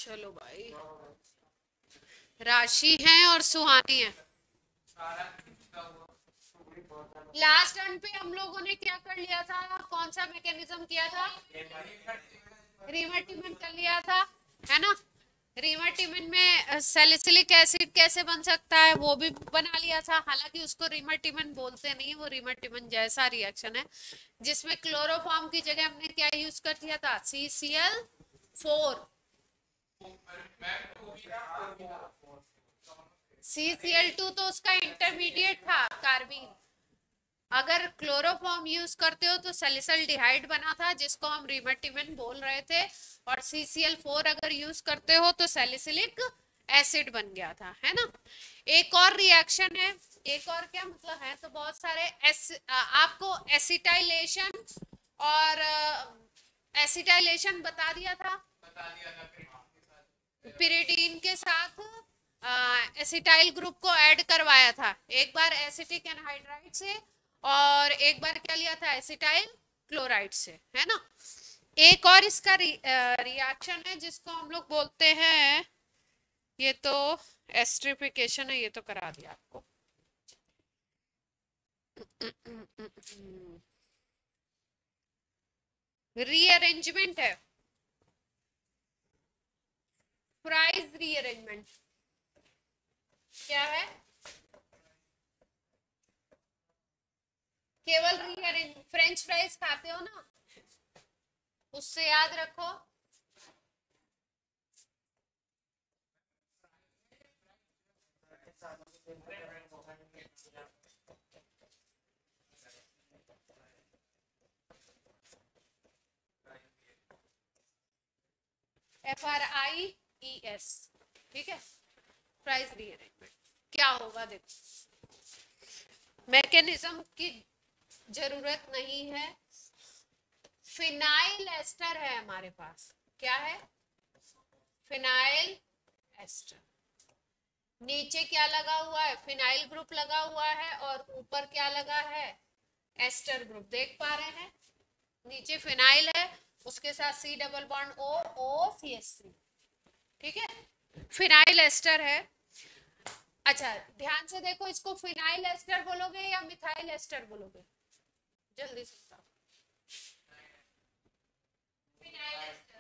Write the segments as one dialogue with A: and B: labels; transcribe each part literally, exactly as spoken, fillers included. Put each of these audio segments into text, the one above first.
A: चलो भाई, राशि है और सुहानी है। लास्ट टर्न पे हम लोगों ने क्या कर लिया था, कौन सा मैकेनिज्म किया था? रीमर्टिमेंट कर लिया था, है ना। रीमर्टिमेंट में सैलिसिलिक एसिड कैसे बन सकता है वो भी बना लिया था। हालांकि उसको रीमर्टिमेंट बोलते नहीं, वो रीमर्टिमेंट जैसा रिएक्शन है जिसमें क्लोरोफॉर्म की जगह हमने क्या यूज कर दिया था, C C L four. C C L two तो उसका इंटरमीडिएट था, कार्बीन। अगर क्लोरोफॉर्म यूज करते हो तो सैलिसल्डिहाइड बना था जिसको हम रीमर्टिमेंट बोल रहे थे, और सी सी एल फोर अगर यूज करते हो तो सैलिसिलिक एसिड बन गया था, है ना। एक और रिएक्शन है, एक और क्या मतलब है, तो बहुत सारे एस, आपको एसिटाइलेशन और एसिटाइलेशन बता दिया था, बता दिया था पिरिडीन के साथ एसिटाइल ग्रुप को ऐड करवाया था। एक बार एसिटिक एनहाइड्राइड से और एक बार क्या लिया था, एसिटाइल क्लोराइड से, है ना। एक और इसका रि, रिएक्शन है जिसको हम लोग बोलते हैं, ये तो एस्ट्रिफिकेशन है, ये तो करा दिया आपको। रीअरेंजमेंट है, फ्राइज रीअरेंजमेंट क्या है, केवल रीअरेंज। फ्रेंच फ्राइज खाते हो ना, उससे याद रखो F R I E S, ठीक है। प्राइस रीअरेंजमेंट क्या होगा, देखो मैकेनिज्म की जरूरत नहीं है। फिनाइल एस्टर है हमारे पास, क्या है, फिनाइल एस्टर। नीचे क्या लगा हुआ है, फिनाइल ग्रुप लगा हुआ है, और ऊपर क्या लगा है, एस्टर ग्रुप। देख पा रहे हैं, नीचे फिनाइल है, उसके साथ C double bond O O C S three, ठीक है, फिनाइल एस्टर है। अच्छा ध्यान से देखो, इसको फिनाइल एस्टर बोलोगे या मिथाइल एस्टर बोलोगे, जल्दी से बताओ। Phenyl ester.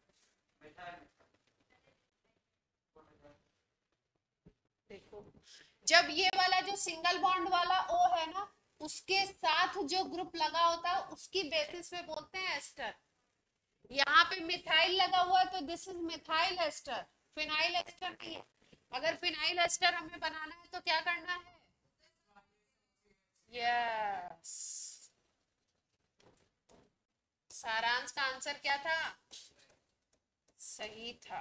A: देखो, जब ये वाला जो सिंगल बॉन्ड वाला O है ना, उसके साथ जो ग्रुप लगा होता है उसकी बेसिस पे बोलते हैं एस्टर। यहाँ पे मिथाइल लगा हुआ है तो this is methyl ester, phenyl ester नहीं है। अगर फिनाइल एस्टर हमें बनाना है तो क्या करना है, यस। सारांश का आंसर क्या था, सही था,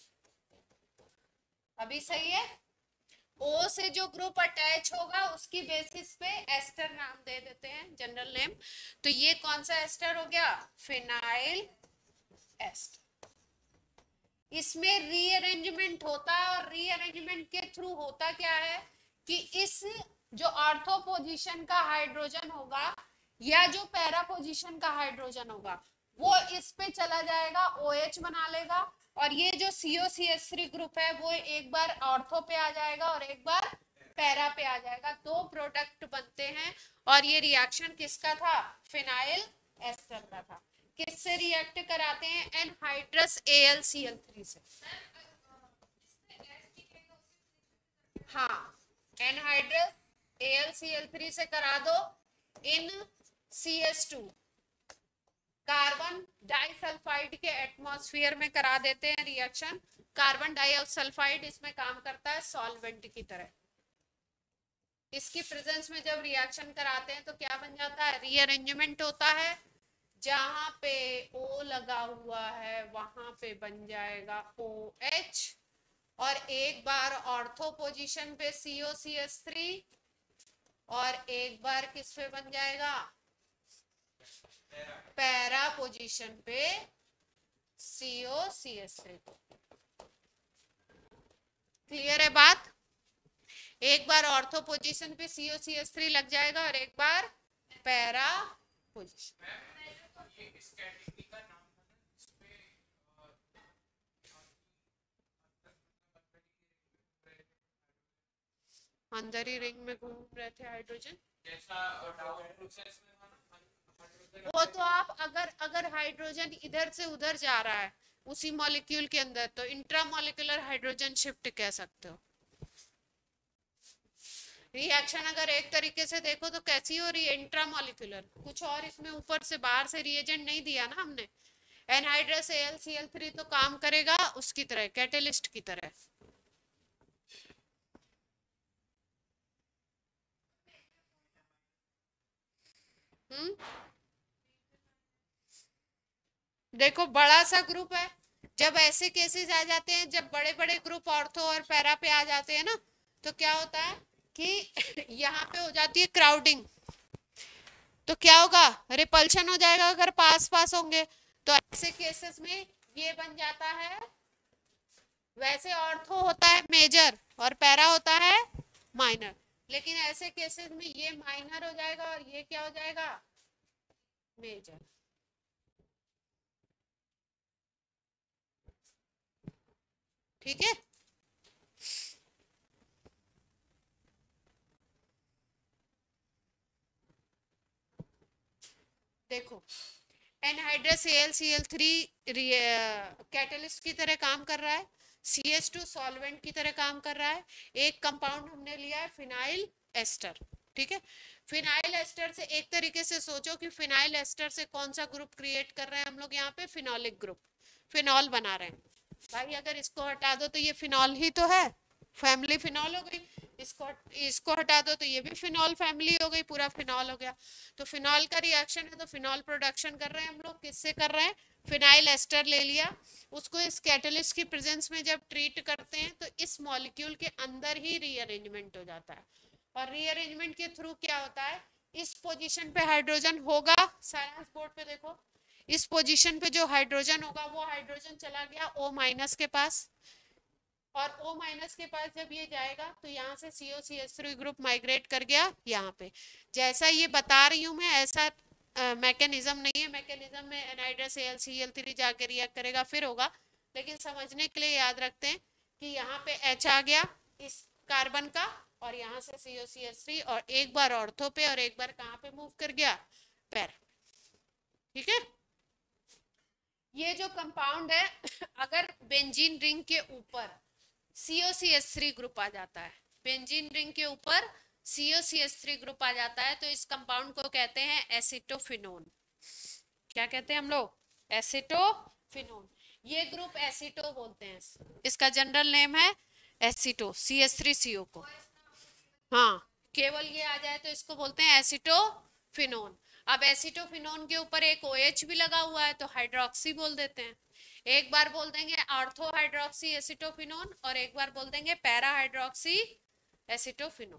A: अभी सही है। O से जो ग्रुप अटैच होगा उसकी बेसिस पे एस्टर नाम दे देते हैं, जनरल नेम। तो ये कौन सा एस्टर हो गया, फिनाइल एस्टर। इसमें रीअरेंजमेंट होता है, और रीअरेंजमेंट के थ्रू होता क्या है कि इस जो ऑर्थो पोजीशन का हाइड्रोजन होगा या जो पैरा पोजीशन का हाइड्रोजन होगा वो इस पे चला जाएगा, OH बना लेगा, और ये जो C O C S three group है वो एक बार ऑर्थो पे आ जाएगा और एक बार पैरा पे आ जाएगा। दो प्रोडक्ट बनते हैं, और ये रिएक्शन किसका था, फिनाइल एस्टर का था। किससे रिएक्ट कराते हैं, anhydrous A L C L three से। हाँ, anhydrous A L C L three से करा दो, in C H two carbon disulphide के एटमॉस्फेयर में करा देते हैं रिएक्शन। कार्बन डाइसल्फाइड इसमें काम करता है सॉल्वेंट की तरह। इसकी प्रेजेंस में जब रिएक्शन कराते हैं तो क्या बन जाता है, रीअरेंजमेंट होता है। जहां पे O लगा हुआ है वहां पे बन जाएगा OH, और एक बार ऑर्थो पोजीशन पे C O C S three, और एक बार किस पे बन जाएगा, पैरा पोजीशन पे C O C S three. Clear है बात, एक बार ऑर्थो पोजीशन पे C O C S three लग जाएगा और एक बार पैरा पोजीशन। अंदर ही रिंग में घूम रहे थे हाइड्रोजन। वो तो आप अगर अगर हाइड्रोजन इधर से उधर जा रहा है उसी मॉलिक्यूल के अंदर तो इंट्रामॉलिक्यूलर हाइड्रोजन शिफ्ट कह सकते हो। रिएक्शन अगर एक तरीके से देखो तो कैसी हो रही है, इंट्रामॉलिक्यूलर। कुछ और इसमें ऊपर से बाहर से रिएजेंट नहीं दिया ना हमने। Anhydrous A L C L three तो काम करेगा उसकी तरह, कैटेलिस्ट की तरह। हम्म देखो बड़ा सा ग्रुप है, जब ऐसे केसेस आ जाते हैं, जब बड़े बड़े ग्रुप ऑर्थो और पैरा पे आ जाते हैं ना, तो क्या होता है कि यहाँ पे हो जाती है क्राउडिंग। तो क्या होगा, रिपल्शन हो जाएगा अगर पास पास होंगे। तो ऐसे केसेस में ये बन जाता है, वैसे ऑर्थो होता है मेजर और पैरा होता है माइनर, लेकिन ऐसे केसेस में ये माइनर हो जाएगा और ये क्या हो जाएगा, मेजर। ठीक है। देखो anhydrous A L C L three catalyst की तरह काम कर रहा है, सी एच टू सॉल्वेंट की तरह काम कर रहा है। एक कंपाउंड हमने लिया है फिनाइल एस्टर। ठीक है, फिनाइल एस्टर से एक तरीके से सोचो कि फिनाइल एस्टर से कौन सा ग्रुप क्रिएट कर रहे हैं हम लोग यहाँ पे, फिनोलिक ग्रुप, फिनॉल बना रहे हैं। भाई अगर इसको हटा दो तो ये फिनॉल ही तो है, फैमिली फिनॉल हो गई। इसको इसको हटा दो तो ये भी फिनॉल फैमिली हो गई, पूरा फिनॉल हो गया। तो फिनॉल का रिएक्शन है तो फिनॉल प्रोडक्शन कर रहे हैं हम लोग, किससे कर रहे हैं, फिनाइल एस्टर ले लिया, उसको इस कैटलिस्ट की प्रेजेंस में जब ट्रीट करते हैं तो इस मॉलिक्यूल के अंदर ही रीअरेंजमेंट हो जाता है। और रीअरेंजमेंट के थ्रू क्या होता है, इस पोजीशन पे हाइड्रोजन होगा, साइलेंस बोर्ड पे देखो, इस पोजीशन पे जो हाइड्रोजन होगा वो हाइड्रोजन चला गया O माइनस के पास, और O माइनस के पास जब ये जाएगा तो यहाँ से C O C H three group migrate कर गया यहाँ पे। जैसा ये बता रही हूँ मैं, ऐसा मैकेनिज्म नहीं है, मैकेनिज्म में anhydrous A L C L three जाके रिएक्ट करेगा फिर होगा, लेकिन समझने के लिए याद रखते हैं कि यहाँ पे H आ गया इस कार्बन का, और यहाँ से C O C H three, और एक बार ऑर्थो पे और एक बार कहाँ पे मूव कर गया, पैर। ठीक है, ये जो कंपाउंड है अगर बेंजीन रिंग के ऊपर C O C H three group आ जाता है, बेंजीन रिंग के ऊपर C O C H three group आ जाता है, तो इस कंपाउंड को कहते हैं एसिटोफिनोन। क्या कहते हैं हम लोग, एसिटोफिनोन। ये ग्रुप एसिटो बोलते हैं, इसका जनरल नेम है एसिटो, सी एच थ्री सी ओ को। हाँ, केवल ये आ जाए तो इसको बोलते हैं एसिटोफिनोन। अब एसिटोफिनोन के ऊपर एक ओ एच भी लगा हुआ है तो हाइड्रोक्सी बोल देते हैं। एक बार बोल देंगे ऑर्थो हाइड्रोक्सी एसिटोफिनोन और एक बार बोल देंगे पैरा हाइड्रोक्सी एसिटोफिनोन।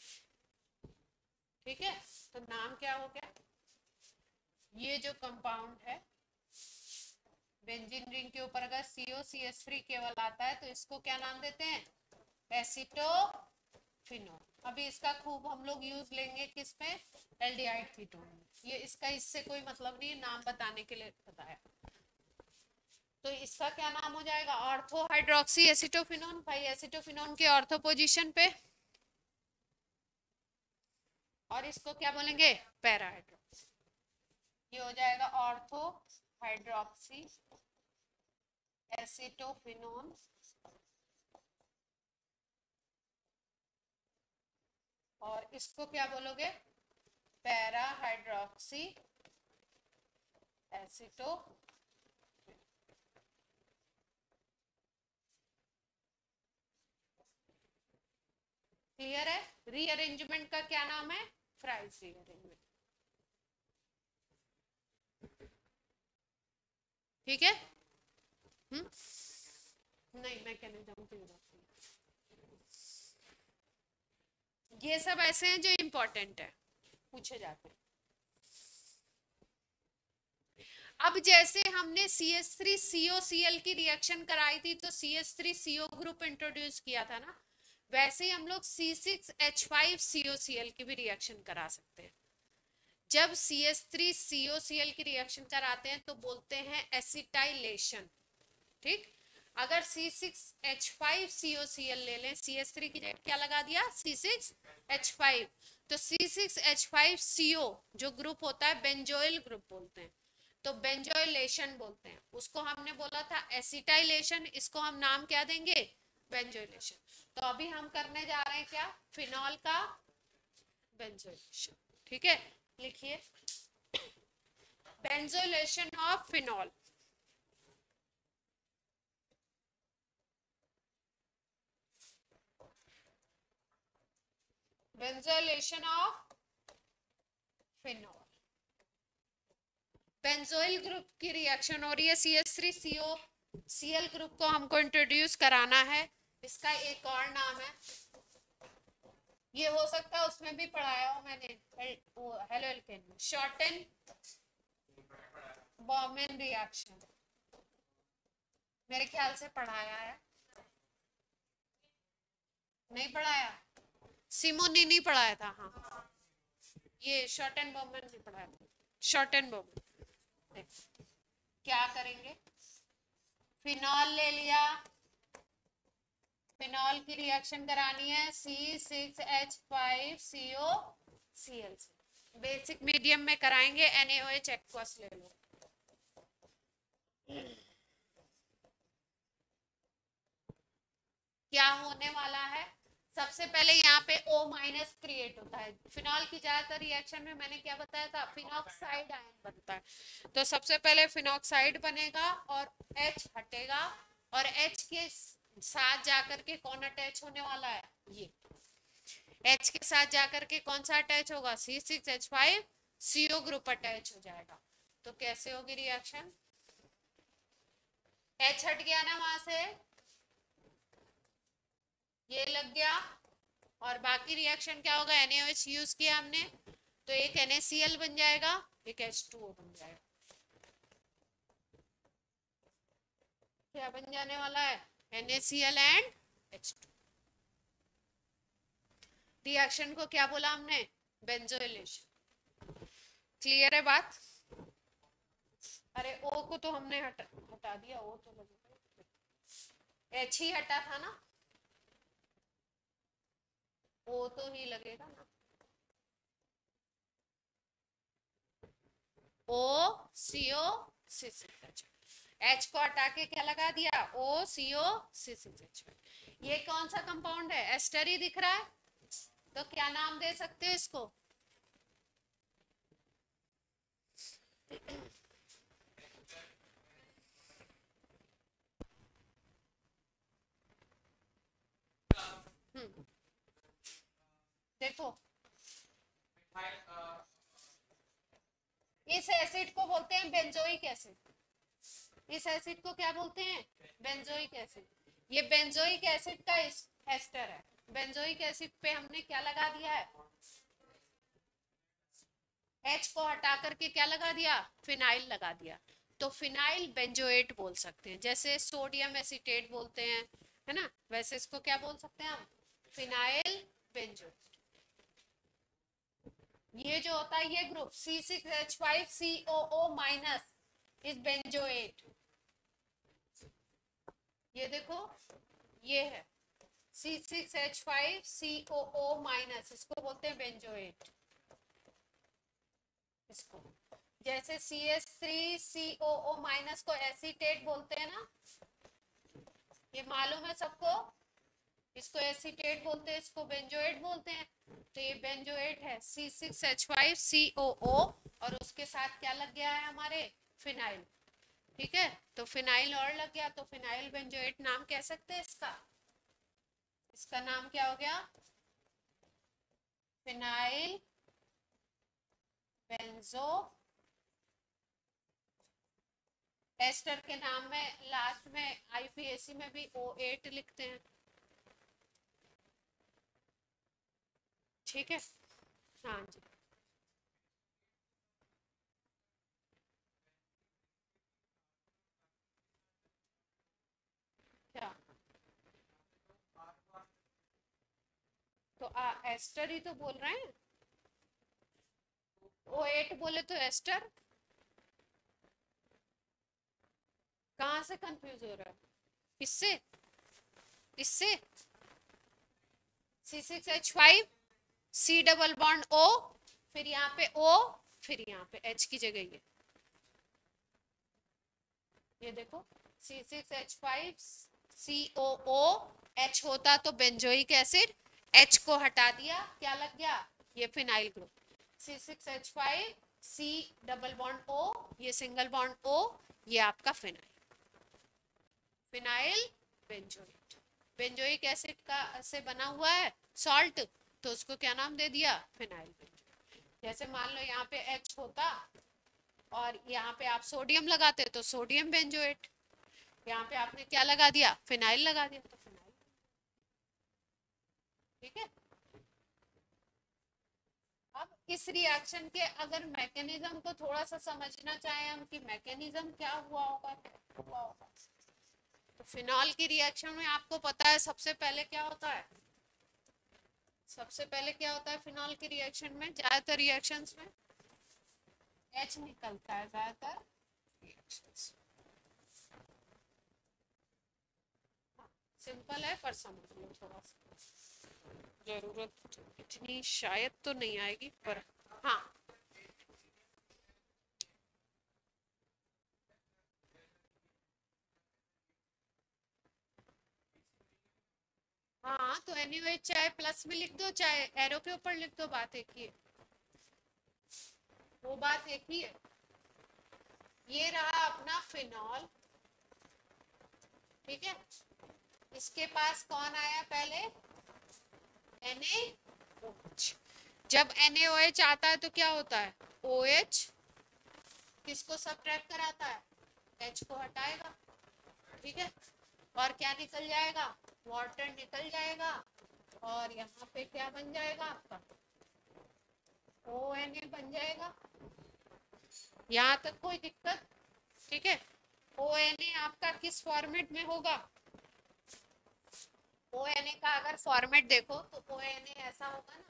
A: ठीक है, तो नाम क्या हो गया, ये जो कंपाउंड है बेंजीन रिंग के ऊपर अगर सी ओ सी एच थ्री केवल आता है तो इसको क्या नाम देते हैं, एसिटोफिनोन। अभी इसका खूब हम लोग यूज लेंगे किस पे, एल्डिहाइड कीटोन में। ये इसका इससे कोई मतलब नहीं है, नाम बताने के लिए बताया। तो इसका क्या नाम हो जाएगा, ऑर्थो हाइड्रोक्सी एसिटोफिनोन। भाई एसिटोफिनोन के ऑर्थो पोजीशन पे, और इसको क्या बोलेंगे, पैरा हाइड्रोक्सी। ये हो जाएगा ऑर्थो हाइड्रोक्सी एसिटोफिनोन, और इसको क्या बोलोगे, पैरा हाइड्रोक्सी एसिटो। क्लियर है, रीअरेंजमेंट का क्या नाम है, फ्राइज रीअरेंजमेंट। ठीक है, हम्म नहीं मैकेनिज्म की जरूरत नहीं, ये सब ऐसे हैं जो इंपॉर्टेंट है, पूछे जाते हैं। अब जैसे हमने C H three C O C L की रिएक्शन कराई थी तो C H three C O group introduce किया था ना, वैसे ही हम लोग C six H five C O C L की भी रिएक्शन करा सकते हैं। जब C H three C O C L की रिएक्शन कराते हैं तो बोलते हैं एसिटाइलेशन। ठीक, अगर C six H five C O C L ले लें, सी एच थ्री की जगह क्या लगा दिया, सी सिक्स एच फाइव, तो C six H five C O जो ग्रुप होता है बेंजोइल ग्रुप बोलते हैं, तो बेंजोइलेशन बोलते हैं उसको। हमने बोला था एसिटाइलेशन, इसको हम नाम क्या देंगे, बेंजोइलेशन। तो अभी हम करने जा रहे हैं क्या, फिनॉल का बेंजोइलेशन। ठीक है, लिखिए benzoylation of phenol. Benzoylation of phenol, benzoyl group की रिएक्शन हो रही है, C H three C O C L group को हमको इंट्रोड्यूस कराना है। इसका एक और नाम है, ये हो सकता है उसमें भी पढ़ाया हो मैंने, हेलो एल्केन में, शॉर्टन बॉर्मेन रिएक्शन, मेरे ख्याल से पढ़ाया है, नहीं पढ़ाया, सिमोनी नहीं पढ़ाया था, हाँ ये शॉर्टन बॉर्मेन नहीं पढ़ाया था, शॉर्टन बॉर्मेन। क्या करेंगे, फिनॉल ले लिया, फिनॉल की रिएक्शन करानी है C six H five C O C L से, बेसिक मीडियम में कराएंगे, N A O H aqueous ले लो। क्या होने वाला है, सबसे पहले यहाँ पे O माइनस क्रिएट होता है, फिनॉल की ज्यादातर रिएक्शन में मैंने क्या बताया था, फिनॉक्साइड आयन बनता है, तो सबसे पहले फिनॉक्साइड बनेगा और H हटेगा, और H के साथ जाकर के कौन अटैच होने वाला है, ये H के साथ जाकर के कौन सा अटैच होगा, C six H five C O group attach हो जाएगा। तो कैसे होगी रिएक्शन, H हट गया ना वहां से, ये लग गया, और बाकी रिएक्शन क्या होगा, N A O H use किया हमने, तो एक एन ए सी एल बन जाएगा, एक एच टू ओ बन जाएगा। क्या बन जाने वाला है, N A C L and H two. Reaction को क्या बोला हमने, बेंजोइलेशन। क्लियर है बात, अरे ओ को तो हमने हटा हटा दिया, ओ तो लगेगा, एच ही हटा था ना, ओ तो ही लगेगा ना, O C O C six H, H को हटा के क्या लगा दिया, ओ C O C six H. ये कौन सा कंपाउंड है, एस्टर ही दिख रहा है, तो क्या नाम दे सकते हो इसको, हम्म देखो इस एसिड को बोलते हैं बेंजोइक एसिड, इस एसिड को क्या बोलते हैं, बेंजोइक एसिड। ये बेंजोइक एसिड का एस्टर है, बेंजोइक एसिड पे हमने क्या लगा दिया है, H को हटा करके क्या लगा दिया, फिनाइल लगा दिया, तो फिनाइल बेंजोएट बोल सकते हैं, जैसे सोडियम एसीटेट बोलते हैं, है ना, वैसे इसको क्या बोल सकते हैं हम, फिनाइल बेंजोएट। ये जो होता है ये group C six H five C O O minus is benzoate, ये देखो ये है C six H five C O O minus, इसको बोलते हैं बेंजोएट। इसको जैसे C H three C O O minus को एसीटेट बोलते हैं ना, ये मालूम है सबको, इसको एसीटेट बोलते हैं, इसको बेंजोएट बोलते हैं, तो ये बेंजोएट है C six H five C O O, और उसके साथ क्या लग गया है हमारे, फिनाइल। ठीक है, तो फिनाइल और लग गया, तो फिनाइल बेंजोएट नाम कह सकते हैं इसका, इसका नाम क्या हो गया, फिनाइल बेंजो एस्टर के नाम में लास्ट में आई पी ए सी में भी ओ एट लिखते हैं। ठीक है, हाँ जी, क्या, तो आ, एस्टर ही तो बोल रहे हैं, ओ एट बोले तो एस्टर, कहाँ से कंफ्यूज हो रहा है, किससे, इससे C six H five C double bond ओ, फिर यहाँ पे O, फिर यहाँ पे H की जगह ये ये देखो C six H five C O O H होता तो बेंजोइक एसिड, H को हटा दिया क्या लग गया, ये phenyl group. C six H five C double bond O, ये सिंगल बॉन्ड O, ये आपका phenyl, phenyl benzoate. Benzoic acid का से बना हुआ है सॉल्ट, तो उसको क्या नाम दे दिया, फिनाइल बेंजोइट। जैसे मान लो यहाँ पे H होता और यहाँ पे आप सोडियम लगाते तो सोडियम बेंजोएट, यहाँ पे आपने क्या लगा दिया, फिनाइल लगा दिया तो फिनाइल। ठीक है, अब इस रिएक्शन के अगर मैकेनिज्म को थोड़ा सा समझना चाहें हम कि मैकेनिज्म क्या हुआ होगा, हुआ होगा तो फिनॉल की रिएक्शन में आपको पता है सबसे पहले क्या होता है, सबसे पहले क्या होता है फिनॉल की रिएक्शन में, ज्यादातर रिएक्शंस में H निकलता है, ज्यादातर रिएक्शंस सिंपल है पर समझ लो थोड़ा सा, जरूरत इतनी शायद तो नहीं आएगी पर हाँ। हाँ तो एनीवे चाहे प्लस में लिख दो चाहे एरो के ऊपर लिख दो, बात एक ही है, वो बात एक ही है। ये रहा अपना फिनॉल, ठीक है, इसके पास कौन आया पहले, NaOH। जब NaOH आता है तो क्या होता है, OH किसको सब्ट्रैक्ट कराता है, H को हटाएगा, ठीक है, और क्या निकल जाएगा, वाटर निकल जाएगा, और यहाँ पे क्या बन जाएगा आपका O N A बन जाएगा। यहाँ तक कोई दिक्कत, ठीक है। O N A आपका किस फॉर्मेट में होगा, O N A का अगर फॉर्मेट देखो तो O N A ऐसा होगा ना,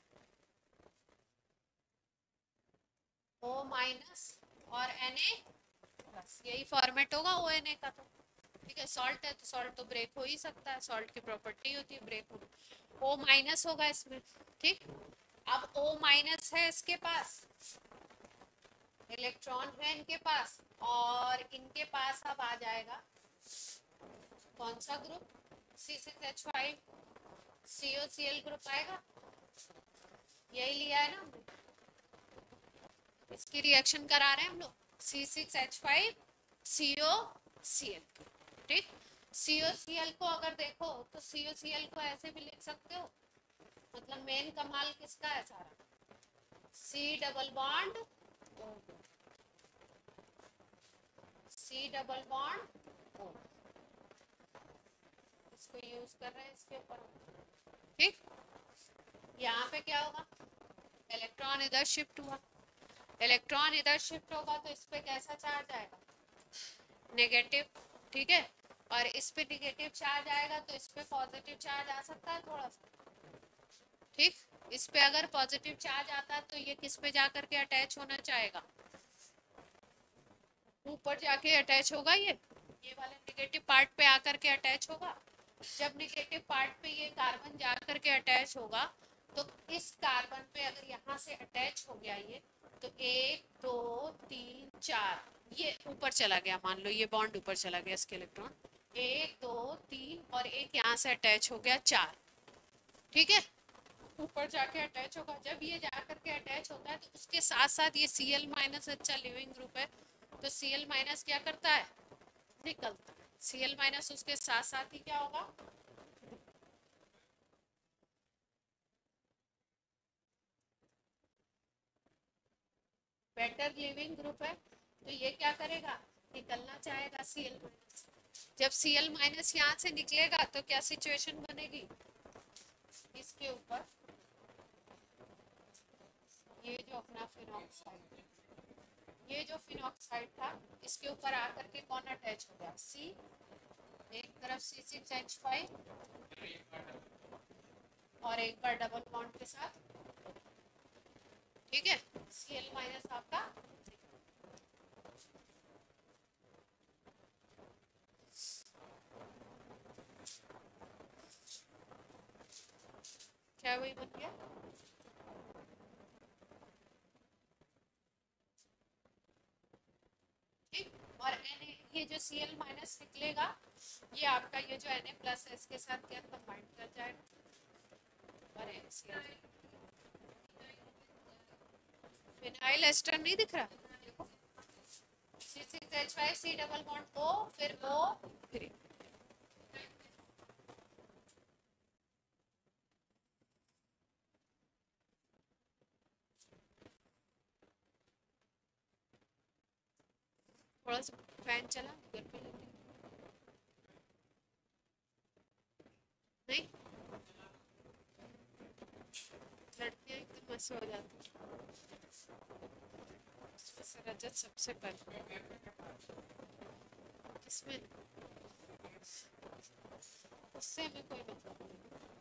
A: O माइनस और Na प्लस, यही फॉर्मेट होगा O N A का। तो ठीक है, सॉल्ट है तो सॉल्ट तो ब्रेक हो ही सकता है, सॉल्ट की प्रॉपर्टी होती है ब्रेक होना, O माइनस होगा इसमें, ठीक। अब O माइनस है इसके पास, इलेक्ट्रॉन है इनके पास, और इनके पास अब आ जाएगा कौन सा ग्रुप, C six H five C O C L group आएगा, यही लिया है ना, इसकी रिएक्शन करा रहे हैं हम लोग, C six H five C O C L, ठीक। सी ओ सी एल को अगर देखो तो सी ओ सी एल को ऐसे भी लिख सकते हो, मतलब मेन कमाल किसका है सारा, C double bond C double bond O, इसको यूज कर रहे हैं इसके ऊपर, ठीक। यहाँ पे क्या होगा, इलेक्ट्रॉन इधर शिफ्ट हुआ, इलेक्ट्रॉन इधर शिफ्ट होगा तो इस पे कैसा चार्ज आएगा, नेगेटिव, ठीक है, और इस पे नेगेटिव चार्ज आएगा तो इस पे पॉजिटिव चार्ज आ सकता है थोड़ा सा, ठीक। इस पे अगर पॉजिटिव चार्ज आता है तो ये किस पे जाकर के अटैच होना चाहेगा, ऊपर जाके अटैच होगा, ये ये वाले नेगेटिव पार्ट पे आकर के अटैच होगा। जब नेगेटिव पार्ट पे ये कार्बन जाकर के अटैच होगा तो इस कार्बन पे अगर यहाँ से अटैच हो गया ये, तो एक दो तीन चार, ये ऊपर चला गया, मान लो ये बॉन्ड ऊपर चला गया इसके इलेक्ट्रॉन, एक दो तीन और एक यहाँ से अटैच हो गया चार, ठीक है, ऊपर जाके अटैच होगा। जब ये जाकर के अटैच होता है तो उसके साथ साथ ये Cl माइनस अच्छा लिविंग ग्रुप है, तो Cl माइनस क्या करता है, निकलता है, Cl माइनस उसके साथ साथ ही क्या होगा, बेटर लिविंग ग्रुप है, तो ये क्या करेगा, निकलना चाहेगा Cl माइनस। जब Cl माइनस यहाँ से निकलेगा तो क्या सिचुएशन बनेगी, इसके ऊपर ये जो अपना फिनॉक्साइड, ये जो फिनॉक्साइड था इसके ऊपर आकर के कौन अटैच हो गया, सी, एक तरफ सी सिक्स एच फाइव और एक बार डबल बॉन्ड के साथ, ठीक है, Cl माइनस आपका, है वही बन गया। ठीक, और Na ये जो Cl माइनस निकलेगा ये आपका ये जो Na प्लस है इसके साथ क्या कंबाइन कर जाएगा और NaCl। फिनाइल एस्टर नहीं दिख रहा, देखो C six H five C double bond O फिर O थ्री। थोड़ा सा फैन चला, गर्मी लग रही नहीं, लड़कियां एकदम मस्त हो जाती है। रजत सबसे पहले किसमें, उससे हमें कोई मतलब नहीं।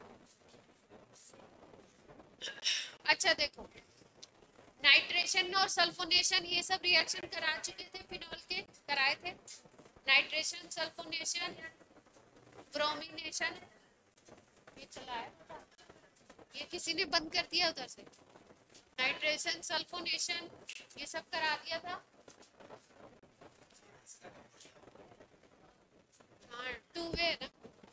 A: अच्छा देखो, नाइट्रेशन और सल्फोनेशन ये सब रिएक्शन करा चुके थे, फिनॉल के कराए थे। नाइट्रेशन, सल्फोनेशन, ब्रोमिनेशन ये चला है, ये किसी ने बंद कर दिया उधर से। नाइट्रेशन, सल्फोनेशन ये सब करा दिया था। हाँ टू वे ना,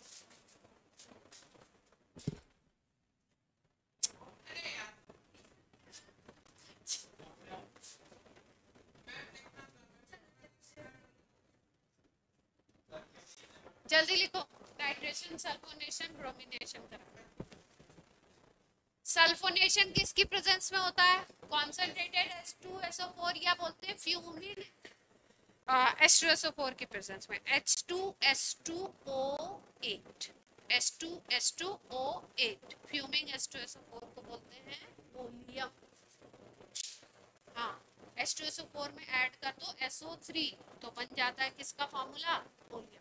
A: जल्दी लिखो। नाइट्रेशन, सल्फोनेशन, ब्रोमिनेशन करा। सल्फोनेशन किसकी प्रेजेंस में होता है? Concentrated H two S O four या बोलते हैं fuming H two S O four की प्रेजेंस में H two S two O eight, H two S two O eight fuming H two S O four को बोलते हैं oleum. हाँ, H two S O four में add कर दो S O three तो बन जाता है किसका फॉर्मूला? ओलियम।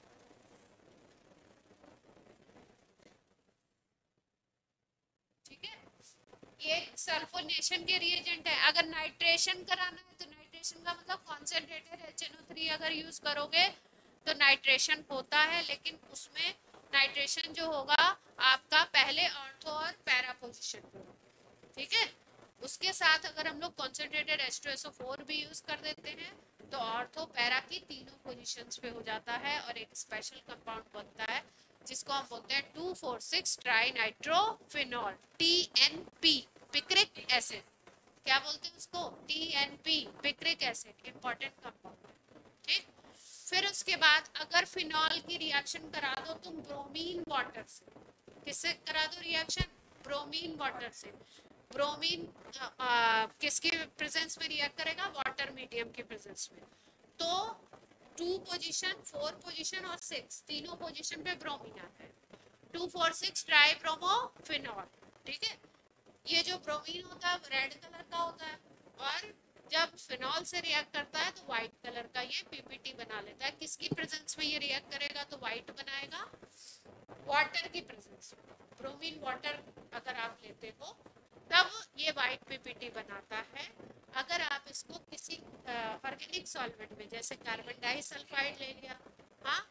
A: ठीक है, ये सल्फोनेशन के रिएजेंट है। अगर नाइट्रेशन कराना है तो नाइट्रेशन का मतलब concentrated H N O three अगर यूज करोगे तो नाइट्रेशन होता है, लेकिन उसमें नाइट्रेशन जो होगा आपका पहले ऑर्थो और पैरा पोजीशन पे होगा। ठीक है, उसके साथ अगर हम लोग concentrated H two S O four भी यूज कर देते हैं तो ऑर्थो पैरा की तीनों पोजीशंस पे हो जाता है और एक स्पेशल कंपाउंड बनता है जिसको हम बोलते हैं two four six trinitrophenol, T N P, picric acid. क्या बोलते हैं उसको? T N P, picric acid, important compound. ठीक, फिर उसके बाद अगर फिनॉल की रिएक्शन करा दो तुम ब्रोमीन वाटर से, किससे करा दो रिएक्शन? ब्रोमीन वाटर से। ब्रोमीन किसकी प्रेजेंस में रिएक्ट करेगा? वाटर मीडियम के प्रेजेंस में। तो टू पोजीशन, फोर पोजीशन और सिक्स तीनों पोजीशन पे ब्रोमीन आता है। Two four six tribromophenol. ठीक है, ये जो ब्रोमीन होता है रेड कलर का होता है और जब फिनॉल से रिएक्ट करता है तो व्हाइट कलर का ये पीपीटी बना लेता है। किसकी प्रेजेंस में ये रिएक्ट करेगा तो व्हाइट बनाएगा? वाटर की प्रेजेंस में। ब्रोमीन वाटर अगर आप लेते हो तब ये व्हाइट पीपीटी बनाता है। अगर आप इसको किसी ऑर्गेनिक सॉल्वेंट में जैसे कार्बन डाइसल्फाइड ले लिया, हाँ,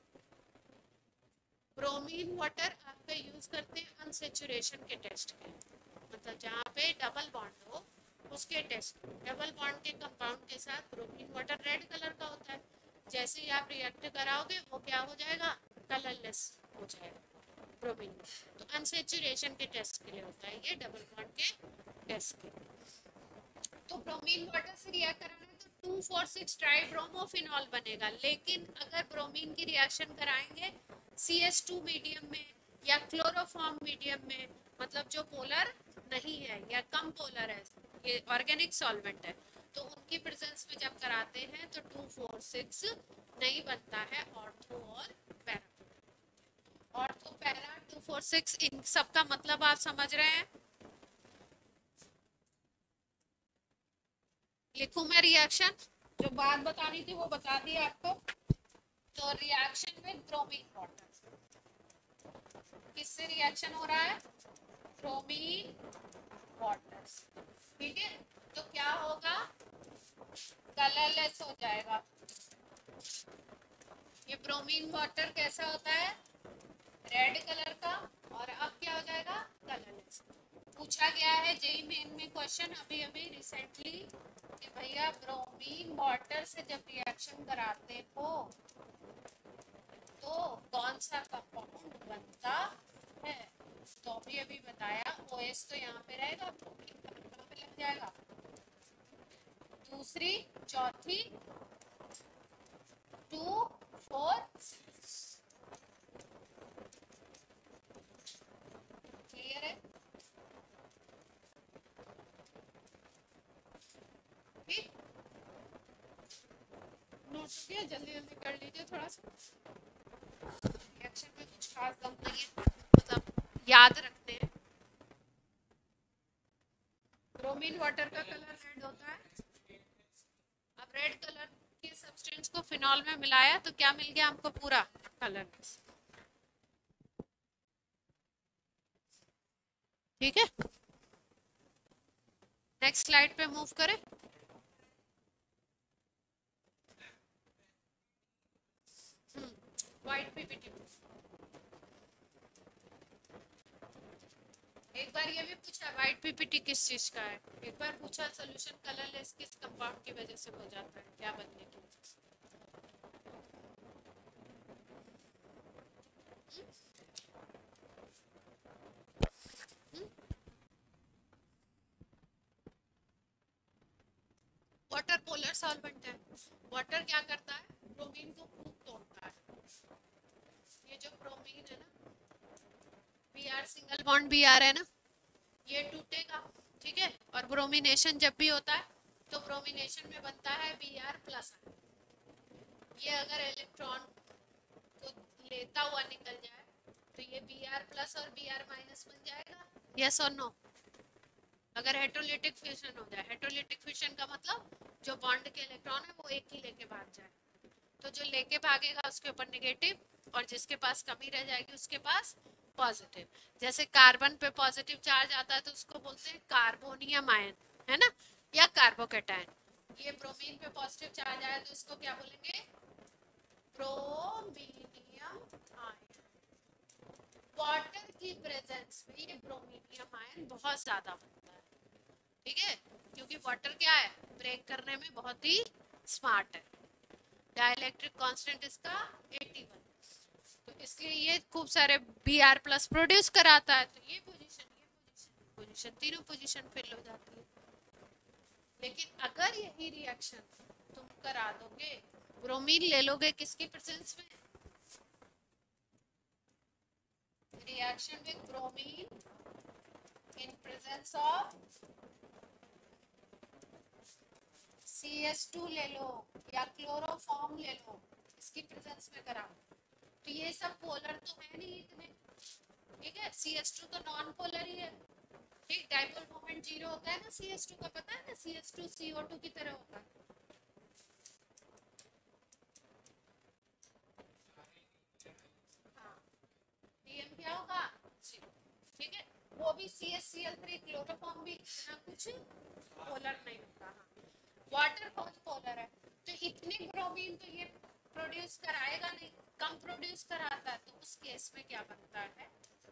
A: ब्रोमीन वाटर आपका यूज करते हैं अनसेचुरेशन के टेस्ट के, मतलब जहाँ पे डबल बॉन्ड हो उसके टेस्ट। डबल बॉन्ड के कंपाउंड के साथ ब्रोमीन वाटर रेड कलर का होता है, जैसे ही आप रिएक्ट कराओगे वो क्या हो जाएगा? कलरलेस हो जाएगा ब्रोमीन। तो अनसेचुरेशन के टेस्ट के लिए होता है ये, डबल बॉन्ड के टेस्ट के लिए। तो ब्रोमीन वाटर से रिएक्ट कराना है तो two four six tribromophenol बनेगा। लेकिन अगर ब्रोमीन की रिएक्शन कराएंगे सी एच टू मीडियम में या क्लोरोफॉर्म मीडियम में, मतलब जो पोलर नहीं है या कम पोलर है, ये ऑर्गेनिक सॉल्वेंट है, तो उनकी प्रेजेंस में जब कराते हैं तो टू फोर सिक्स नहीं बनता है ऑर्थो और para. Ortho para two four six इन सब का मतलब आप समझ रहे हैं? लिखूं मैं रिएक्शन? जो बात बतानी थी वो बता दी आपको। तो रिएक्शन विद ब्रोमीन वाटर, किससे रिएक्शन हो रहा है? Bromine water. ठीक है, तो क्या होगा? कलरलेस हो जाएगा। ये ब्रोमीन वाटर कैसा होता है? रेड कलर का और अब क्या हो जाएगा, कलरलेस। पूछा गया है जेई मेन में क्वेश्चन अभी अभी रिसेंटली कि भैया ब्रोमीन वाटर से जब रिएक्शन कराते हो तो कौन सा कंपाउंड बनता है। तो अभी अभी बताया ओएस तो यहाँ पे रहेगा, ब्रोमीन कहाँ पे लग जाएगा। दूसरी, चौथी, टू, फोर, क्लियर है। ठीक, नोट किया, जल्दी जल्दी कर लीजिए थोड़ा सा। रिएक्शन में कुछ खास दम नहीं है, मतलब याद रखते हैं। ब्रोमीन वाटर का कलर रेड होता है। अब रेड कलर के सब्सटेंस को फिनॉल में मिलाया तो क्या मिल गया हमको, पूरा कलर। ठीक है, नेक्स्ट स्लाइड पे मूव करें। व्हाइट पीपीटी, एक बार ये भी पूछा व्हाइट पीपीटी किस चीज का है। एक बार पूछा सॉल्यूशन कलरलेस किस कंपाउंड की वजह से हो जाता है, क्या बनने की वजह से। वाटर पोलर सॉल्वेंट है। वाटर क्या करता है, ब्रोमीन को खूब तोड़ता है। ये जो ब्रोमीन है ना, B R single bond B R है ना, ये टूटेगा। ठीक है, और ब्रोमिनेशन जब भी होता है तो ब्रोमिनेशन में बनता है बी आर प्लस। ये अगर इलेक्ट्रॉन को लेता हुआ निकल जाए तो ये बी आर प्लस और बी आर माइनस बन जाएगा, यस और नो। अगर हेटेरोलिटिक फ्यूजन हो जाए, हेटेरोलिटिक फ्यूजन का मतलब जो बॉन्ड के इलेक्ट्रॉन है वो एक ही लेके भाग जाए, तो जो लेके भागेगा उसके ऊपर नेगेटिव और जिसके पास कमी रह जाएगी उसके पास पॉजिटिव। जैसे कार्बन पे पॉजिटिव चार्ज आता है तो उसको बोलते हैं कार्बोनियम आयन, है ना, या कार्बोकेटायन। ये ब्रोमीन पे पॉजिटिव चार्ज आया तो इसको क्या बोलेंगे, ब्रोमीनियम आयन। वाटर की प्रेजेंस में ये ब्रोमीनियम आयन बहुत ज्यादा बनता है। ठीक है, क्योंकि वाटर क्या है, ब्रेक करने में बहुत ही स्मार्ट है। डाइलेक्ट्रिक कांस्टेंट इसका इक्यासी, तो इसलिए ये खूब सारे बी आर प्लस प्रोड्यूस कराता है। तो ये पोजीशन, ये पोजीशन, पोजीशन, तीनों पोजीशन फिल हो जाती है। लेकिन अगर यही रिएक्शन तुम करा दोगे, ब्रोमीन ले लोगे किसकी प्रेजेंस में, reaction with bromine in presence of C H two ले लो या क्लोरोफॉर्म ले लो, इसकी प्रेजेंस में करा। तो ये सब पोलर तो है नहीं इतने। ठीक है, सी एच टू तो नॉन पोलर ही है। ठीक, डाइपोल मोमेंट जीरो होता है ना सी एच टू का, पता है ना, C H two C O two की तरह होता है। हाँ, डीएम क्या होगा, जीरो। ठीक है, वो भी C H C L three, chloroform भी इतना कुछ पोलर नहीं होता। हाँ, वाटर बहुत पोलर है, तो इतने ब्रोमीन तो ये प्रोड्यूस कराएगा नहीं, कम प्रोड्यूस कराता है। तो उस केस में क्या बनता है,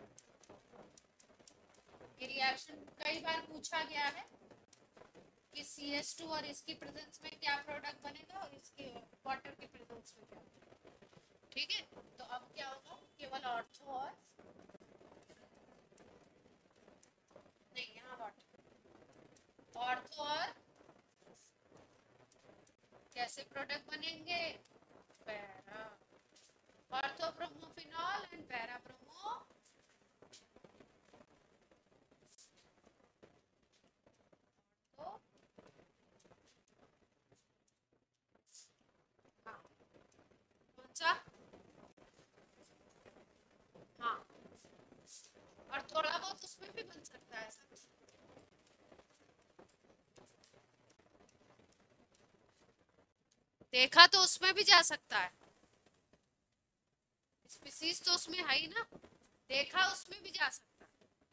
A: ये रिएक्शन कई बार पूछा गया है कि सी एच टू और इसकी प्रेजेंस में क्या प्रोडक्ट बनेगा और इसके वाटर की प्रेजेंस में क्या। ठीक है, तो अब क्या होगा, केवल ऑर्थो और नहीं, यहाँ वाटर, ऑर्थो और कैसे प्रोडक्ट बनेंगे, para, ortho bromophenol and para bromo. तो हाँ, कौन सा, हाँ, और थोड़ा बहुत उसमें भी बन सकता है ऐसा। देखा तो उसमें भी जा सकता है, स्पीसीज तो उसमें है ही ना, देखा उसमें भी जा सकता है।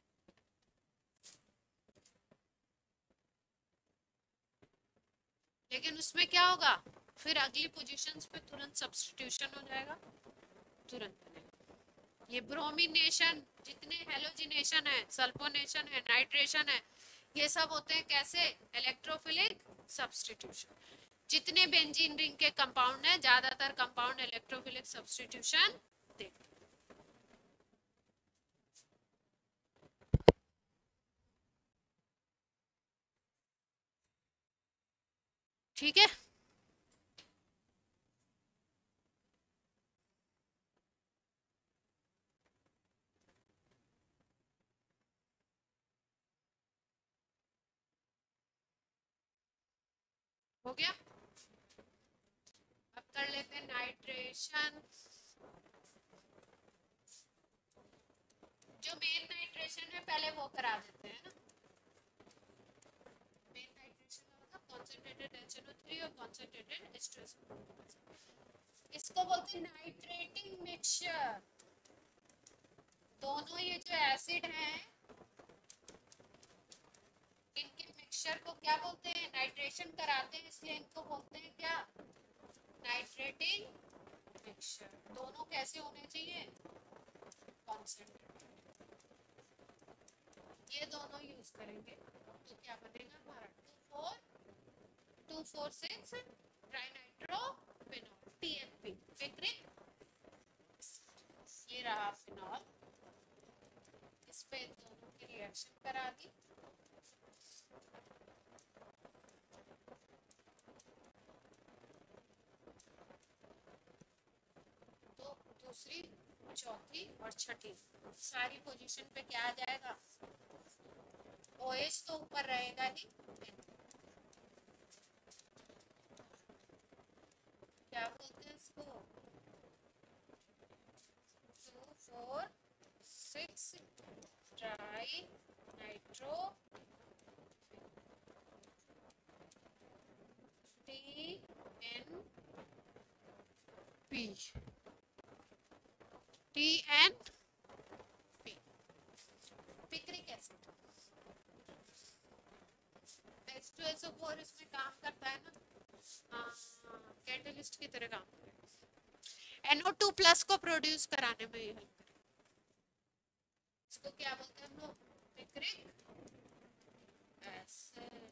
A: लेकिन उसमें क्या होगा, फिर अगली पोजीशंस पे तुरंत सब्स्टिट्यूशन हो जाएगा, तुरंत बनेगा। ये ब्रोमिनेशन, जितने हेलोजिनेशन है, सल्फोनेशन है, नाइट्रेशन है, ये सब होते हैं कैसे? Electrophilic substitution. जितने बेंजीन रिंग के कंपाउंड है, ज्यादातर कंपाउंड इलेक्ट्रोफिलिक सब्स्टिट्यूशन देते हैं। ठीक है, हो गया। अब कर लेते हैं नाइट्रेशन। जो मेन नाइट्रेशन है पहले वो करा देते हैं ना। मेन नाइट्रेशन का मतलब concentrated H N O three और concentrated H two S O four. इसको बोलते हैं नाइट्रेटिंग मिक्सचर। दोनों ये जो एसिड हैं, इनके मिक्सचर को क्या बोलते हैं? नाइट्रेशन कराते हैं, इसलिए इनको बोलते हैं क्या? Nitrating mixture. दोनों कैसे होने चाहिए? कॉन्सेंट्रेटेड। ये दोनों यूज करेंगे तो क्या बनेगा हमारा? Two four two four six trinitrophenol, T N P, picric. ये रहा फिनॉल, इस पे दोनों की रिएक्शन करा दी। तो दूसरी, चौथी और छठी सारी पोजीशन पे क्या आ जाएगा? OH तो ऊपर रहेगा नहीं, क्या बोलते हैं इसको? Two four six tri nitro T N P, T N P, picric acid. H two S O four इसमें काम करता है ना, कैटलिस्ट की तरह काम करेगा। एन ओ टू प्लस को प्रोड्यूस कराने में ये हेल्प करेगा। इसको क्या बोलते हैं हम लोग? Picric acid.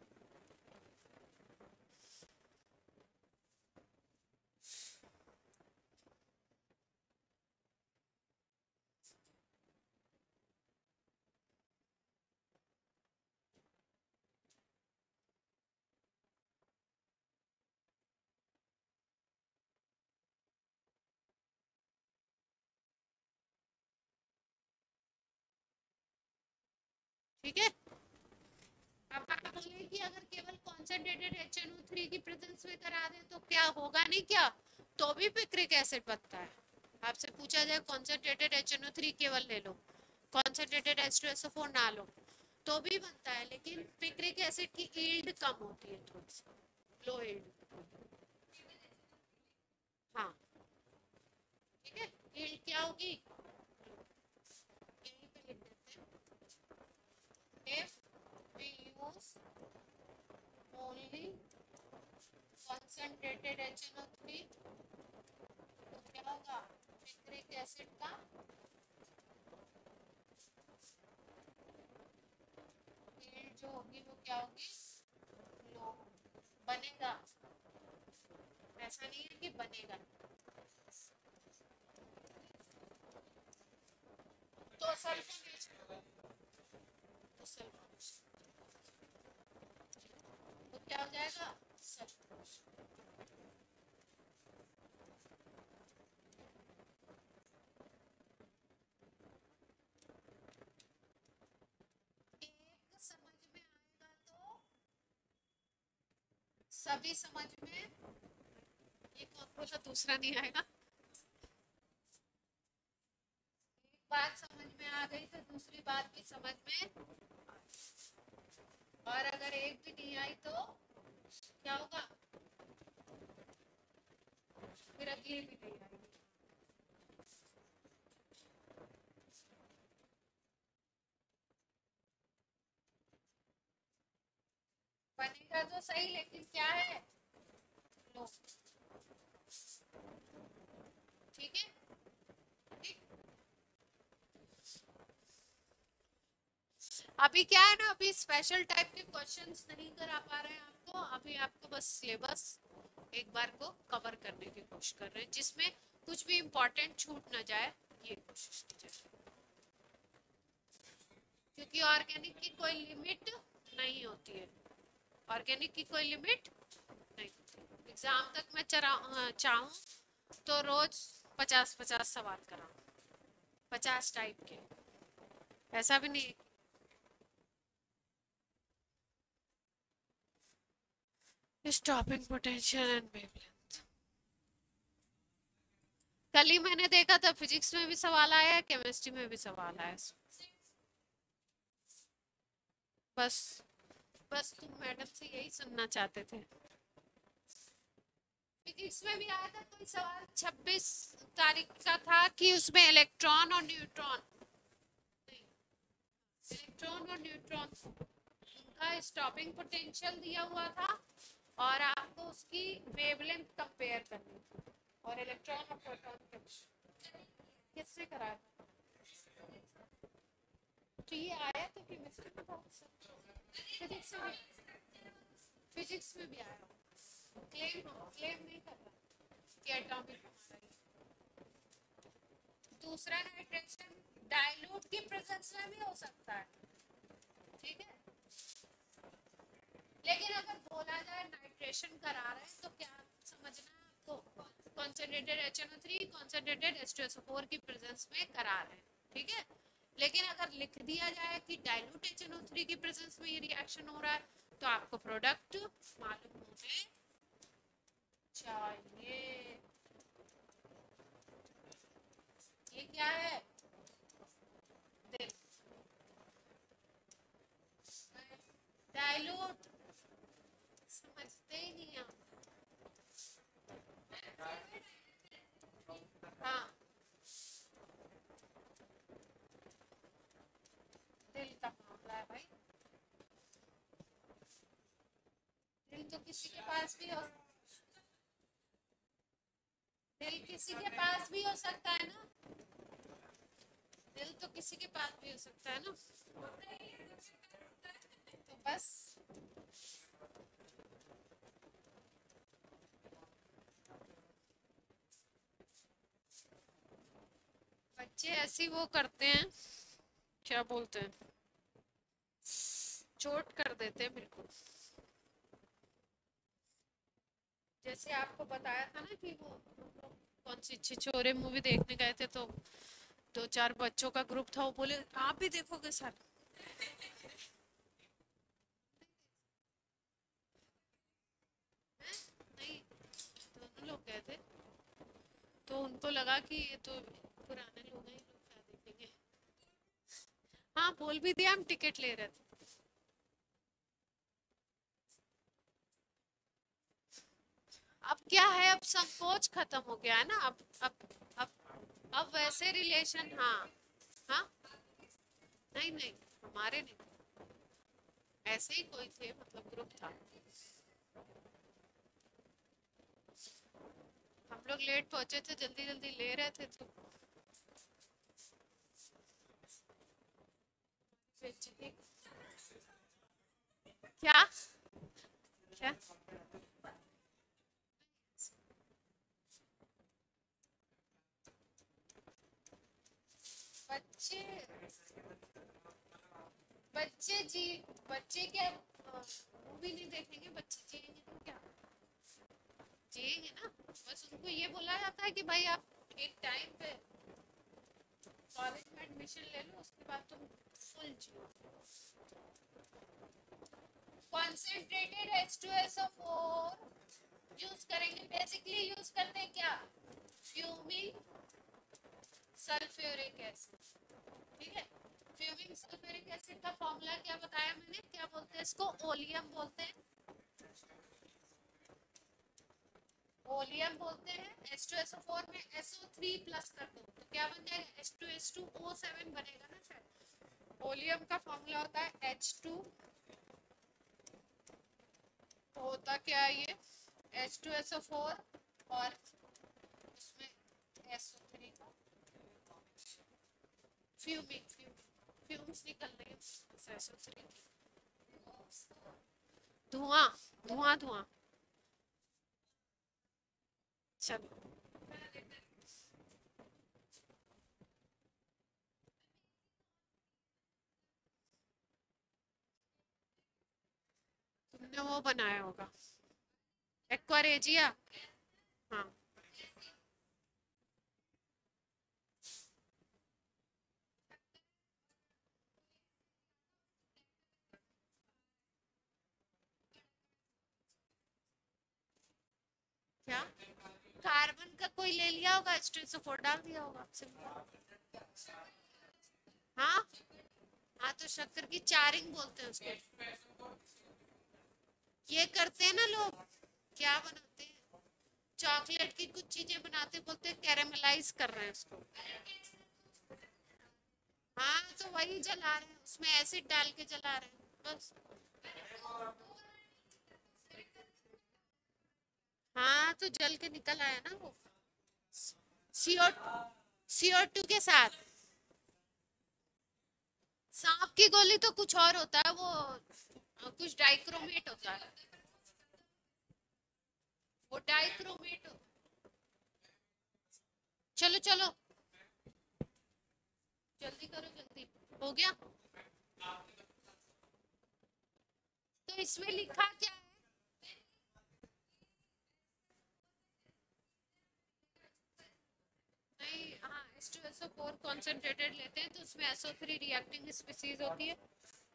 A: ठीक है, अब आप बोले कि अगर केवल concentrated H N O three की प्रेजेंस में करा दें तो क्या होगा? नहीं क्या, तो भी पिक्रिक एसिड बनता है। आपसे पूछा जाए concentrated H N O three केवल ले लो, concentrated H two S O four ना लो, तो भी बनता है, लेकिन पिक्रिक एसिड की यील्ड कम होती है, थोड़ी सी लो यील्ड। हाँ, ठीक है, यील्ड क्या होगी? यहीं पे लिख देते हैं, if we use only concentrated H N O three तो क्या होगा? पिक्रिक एसिड का यील्ड जो होगी वो क्या होगी? लो बनेगा। ऐसा नहीं है कि बनेगा, तो सल्फोनेशन, तो सल्फोनेशन तो क्या हो जाएगा? सल्फोनेशन। एक समझ में आएगा तो सभी समझ में, ये कौन बोला दूसरा नहीं आएगा? एक बात समझ में आ गई तो दूसरी बात भी समझ में, और अगर एक भी नहीं आई तो क्या होगा? फिर अगली भी नहीं आएगी। बनेगा तो सही, लेकिन क्या है? लो। ठीक है, ठीक। अभी क्या है ना, अभी स्पेशल टाइप के क्वेश्चंस नहीं करा पा रहे हैं आपको, अभी आपको बस सिलेबस एक बार को कवर करने की कोशिश कर रहे हैं, जिसमें कुछ भी इम्पोर्टेंट छूट ना जाए, ये कोशिश की जाए, क्योंकि ऑर्गेनिक की कोई लिमिट नहीं होती है, ऑर्गेनिक की कोई लिमिट नहीं होती। एग्जाम तक मैं चाहूँ तो रोज पचास पचास सवाल कराऊं, पचास टाइप के, ऐसा भी नहीं। स्टॉपिंग पोटेंशियल एंड वेवलेंथ, कल ही मैंने देखा था, फिजिक्स में भी सवाल आया है, केमिस्ट्री में भी सवाल आया। बस बस तुम मैडम से यही सुनना चाहते थे। फिजिक्स में भी आया था कोई सवाल, छब्बीस तारीख का था, कि उसमें इलेक्ट्रॉन और न्यूट्रॉन, इलेक्ट्रॉन और न्यूट्रॉन का स्टॉपिंग पोटेंशियल दिया हुआ था, और आपको उसकी वेवलेंथ कंपेयर करनी थी, और इलेक्ट्रॉन और प्रोटॉन किससे कराया था? तो ये आया तो केमिस्ट्री में था, फिजिक्स में भी, फिजिक्स में भी आया। क्लेम क्लेम नहीं कर रहा कि एटॉमिक हमारा ही। दूसरा नाइट्रेशन डाइल्यूट की प्रेजेंस में भी हो सकता है, ठीक है, लेकिन अगर बोला जाए नाइट्रेशन करा रहे हैं तो क्या समझना है आपको, concentrated H N O three concentrated H two S O four की प्रेजेंस में करा रहे हैं, ठीक है, लेकिन अगर लिख दिया जाए कि dilute H N O three की प्रेजेंस में ये रिएक्शन हो रहा है, तो आपको प्रोडक्ट मालूम होने चाहिए। ये क्या है, डाइल्यूट, समझते ही नहीं आप। हाँ, दिल का मामला है भाई, दिल तो किसी के पास भी हो, दिल किसी के पास भी हो सकता है ना, दिल तो किसी के पास भी हो सकता है ना, तो बस बच्चे ऐसी वो करते हैं, क्या बोलते हैं, चोट कर देते हैं बिल्कुल। जैसे आपको बताया था ना कि वो कौन सी छिछोरे मूवी देखने गए थे, तो दो चार बच्चों का ग्रुप था, वो बोले आप भी देखोगे सर, नहीं, दोनों लोग गए थे, तो उनको लगा कि ये तो पुराने लोग हैं, लोग क्या देखेंगे, हाँ बोल भी दिया, हम टिकट ले रहे थे। अब क्या है, अब संकोच खत्म हो गया है ना, अब अब अब अब वैसे रिलेशन, हाँ हाँ, नहीं नहीं, हमारे नहीं, ऐसे ही कोई थे, मतलब ग्रुप था, हम लोग लेट पहुंचे थे, जल्दी जल्दी ले रहे थे, तो क्या क्या बच्चे बच्चे जी, बच्चे क्या मूवी नहीं देखेंगे, बच्चे जिएंगे तो क्या जिएंगे ना, बस उनको ये बोला जाता है कि भाई आप एक टाइम पे कॉलेज में एडमिशन ले लो, उसके बाद तुम फुल जियो। Concentrated H two S O four use करेंगे, बेसिकली यूज करते हैं क्या, फ्यूमिंग सल्फ्यूरिक एसिड, ठीक है, फ्यूमिंग सल्फ्यूरिक एसिड का फॉर्मूला क्या बताया मैंने, क्या बोलते हैं इसको, ओलियम बोलते हैं, ओलियम बोलते हैं, H two S O four में एस ओ थ्री प्लस कर दो तो क्या बन जाएगा, H two S two O seven बनेगा ना शायद, ओलियम का फॉर्मूला होता है एच टू, होता क्या है ये H two S O four, और उसमें एस ओ थ्री का फ्यूमिंग, फ्यूमिंग फ्यूम्स निकल रही है एस ओ थ्री की, धुआं धुआं धुआं। चलो तुमने वो बनाया होगा एक्वारेजिया। हाँ क्या कार्बन का कोई ले लिया होगा, H two S O four डाल दिया होगा सिंपल। हाँ हाँ तो शक्कर की चारिंग बोलते हैं उसको। ये करते हैं ना लोग, क्या बनाते हैं, चॉकलेट की कुछ चीजें बनाते बोलते हैं कैरेमलाइज कर रहे हैं उसको। हाँ तो वही जला रहे हैं, उसमें एसिड डाल के जला रहे हैं बस। हाँ तो जल के निकल आया ना वो, सीओ सीओ टू के साथ। सांप की गोली तो कुछ और होता है, वो कुछ डाइक्रोमेट होता है, वो डाइक्रोमेट। चलो चलो जल्दी करो जल्दी, हो गया। तो इसमें लिखा क्या है? नहीं हाँ H two S O four concentrated लेते हैं तो उसमें S O three reacting species होती है।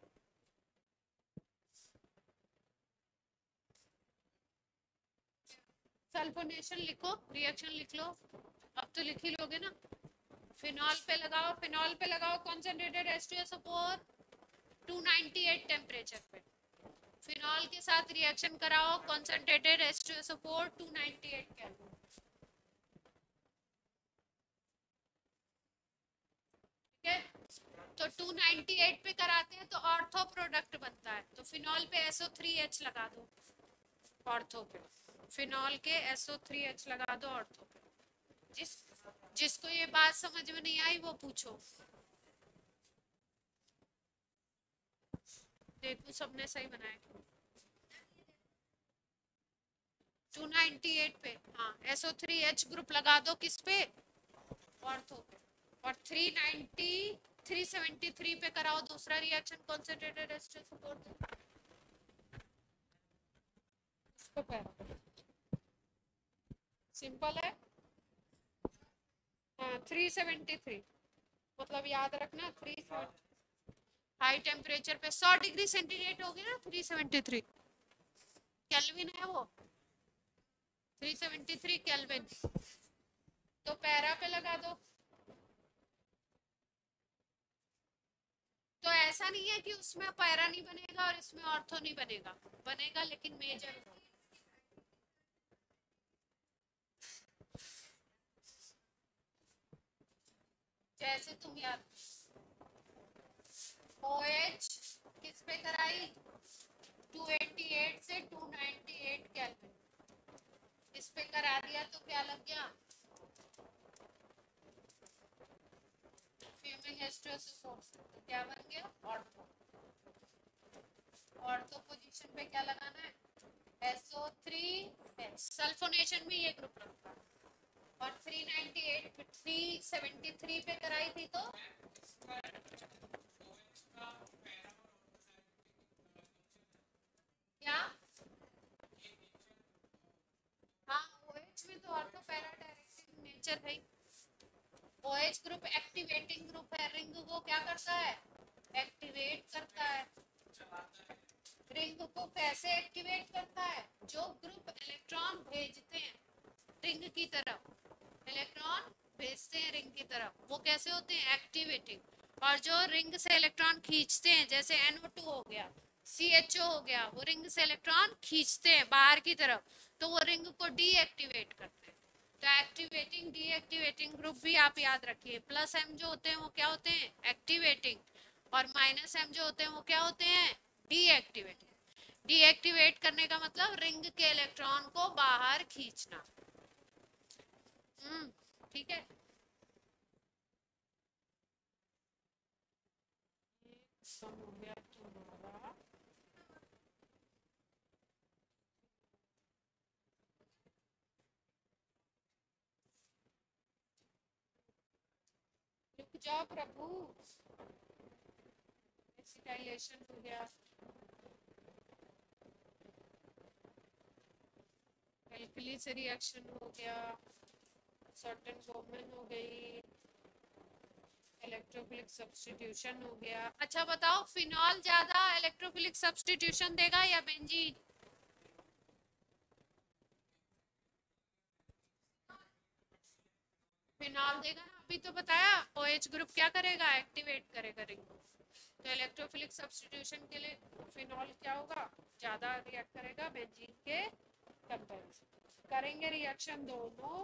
A: सल्फोनेशन लिखो, रिएक्शन लिख लो, अब तो लिख ही लोगे ना। फिनॉल पे लगाओ, फिनॉल पे लगाओ concentrated H two S O four two ninety eight temperature पे। फिनॉल के साथ रिएक्शन कराओ concentrated H two S O four two ninety eight kelvin. ठीक है, तो टू नाइंटी एट पे कराते हैं तो ऑर्थो प्रोडक्ट बनता है, तो फिनॉल पे एस ओ थ्री एच लगा दो, ऑर्थो पे फिनॉल के एस ओ थ्री एच लगा दो ऑर्थो पे। जिस जिसको ये बात समझ में नहीं आई वो पूछो। देखो सबने सही बनाया। टू नाइंटी एट पे हाँ S O three H group लगा दो किस पे, ऑर्थो पे। और three ninety three seventy three पे कराओ दूसरा reaction concentrated ester support. Simple है। हाँ थ्री सेवेंटी थ्री, मतलब याद रखना थ्री हाई टेम्परेचर पे सौ डिग्री सेंटीग्रेड हो गया ना, थ्री सेवेंटी थ्री केल्विन है वो, थ्री सेवेंटी थ्री केल्विन। तो पैरा पे लगा दो। तो ऐसा नहीं है कि उसमें पैरा नहीं बनेगा और इसमें ऑर्थो नहीं बनेगा, बनेगा लेकिन मेजर। जैसे तुम याद OH किस पे कराई, टू एटी एट से टू नाइंटी एट केल्विन इस पे करा दिया तो क्या लग गया, फीमेल एस्ट्रोसोर्स, तो क्या बन गया ऑर्थो। ऑर्थो पोजीशन पे क्या लगाना है S O three H, sulphonation में ये ग्रुप रखा और three ninety eight three seventy three पे कराई थी तो क्या। हाँ OH में तो ऑर्थो पैरा डायरेक्टिव नेचर है। OH ग्रुप एक्टिवेटिंग ग्रुप है, रिंग वो क्या करता है एक्टिवेट करता है। रिंग को कैसे एक्टिवेट करता है, जो ग्रुप इलेक्ट्रॉन भेजते हैं रिंग की तरफ, इलेक्ट्रॉन भेजते हैं रिंग की तरफ, वो कैसे होते हैं एक्टिवेटिंग। और जो रिंग से इलेक्ट्रॉन खींचते हैं जैसे एन ओ टू हो गया, सी एच ओ हो गया, वो रिंग से इलेक्ट्रॉन खींचते हैं बाहर की तरफ, तो वो रिंग को डीएक्टिवेट करते हैं। तो एक्टिवेटिंग डीएक्टिवेटिंग ग्रुप भी आप याद रखिए, प्लस एम जो होते हैं वो क्या होते हैं एक्टिवेटिंग और माइनस एम जो होते हैं वो क्या होते हैं डीएक्टिवेटिंग। डीएक्टिवेट करने का मतलब रिंग के इलेक्ट्रॉन को बाहर खींचना। हम्म ठीक है। कम हो गया तुम्हारा रुक जाओ प्रभु एसिटाइलेशन हो गया एल्कली से रिएक्शन हो गया सर्टेन वोमेन हो गई इलेक्ट्रोफिलिक सब्स्टिट्यूशन हो गया। अच्छा बताओ फिनॉल ज्यादा इलेक्ट्रोफिलिक सब्स्टिट्यूशन देगा या बेंजीन? फिनॉल देगा ना, अभी तो बताया OH ग्रुप क्या करेगा एक्टिवेट करेगा रिंग को, तो इलेक्ट्रोफिलिक सब्स्टिट्यूशन के लिए फिनॉल क्या होगा ज्यादा रिएक्ट करेगा बेंजीन के कंपैरिजन। करेंगे रिएक्शन दोनों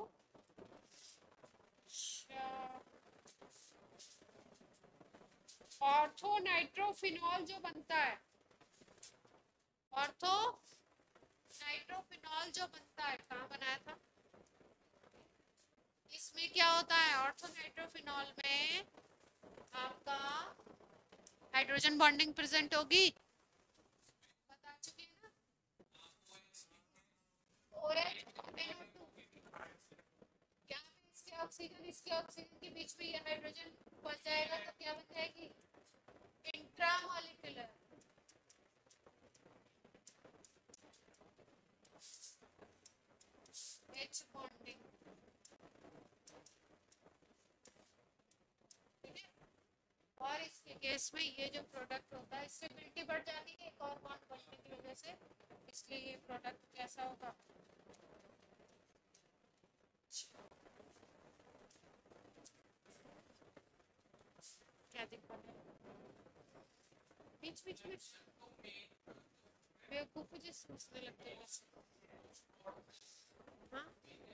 A: ऑर्थो नाइट्रोफिनॉल जो बनता है ऑर्थो नाइट्रोफिनॉल जो बनता है कहाँ बनाया था, इसमें क्या होता है ऑर्थो नाइट्रोफिनॉल में आपका हाइड्रोजन बॉन्डिंग प्रेजेंट होगी, बता चुके हैं ना। OH एन ओ टू क्या इसके ऑक्सीजन इसके ऑक्सीजन के बीच में ये हाइड्रोजन बच जाएगा तो क्या बन जाएगी इंट्रामॉलिक्यूलर H बॉन्डिंग। ठीक है, और इसके केस में ये जो प्रोडक्ट होता है स्टेबिलिटी बढ़ जाती है एक और बॉन्ड बनने की वजह से, इसलिए ये प्रोडक्ट कैसा होगा क्या दिक्कत है बीच बीच में बेवकूफी जैसे सोचने लगते हैं हाँ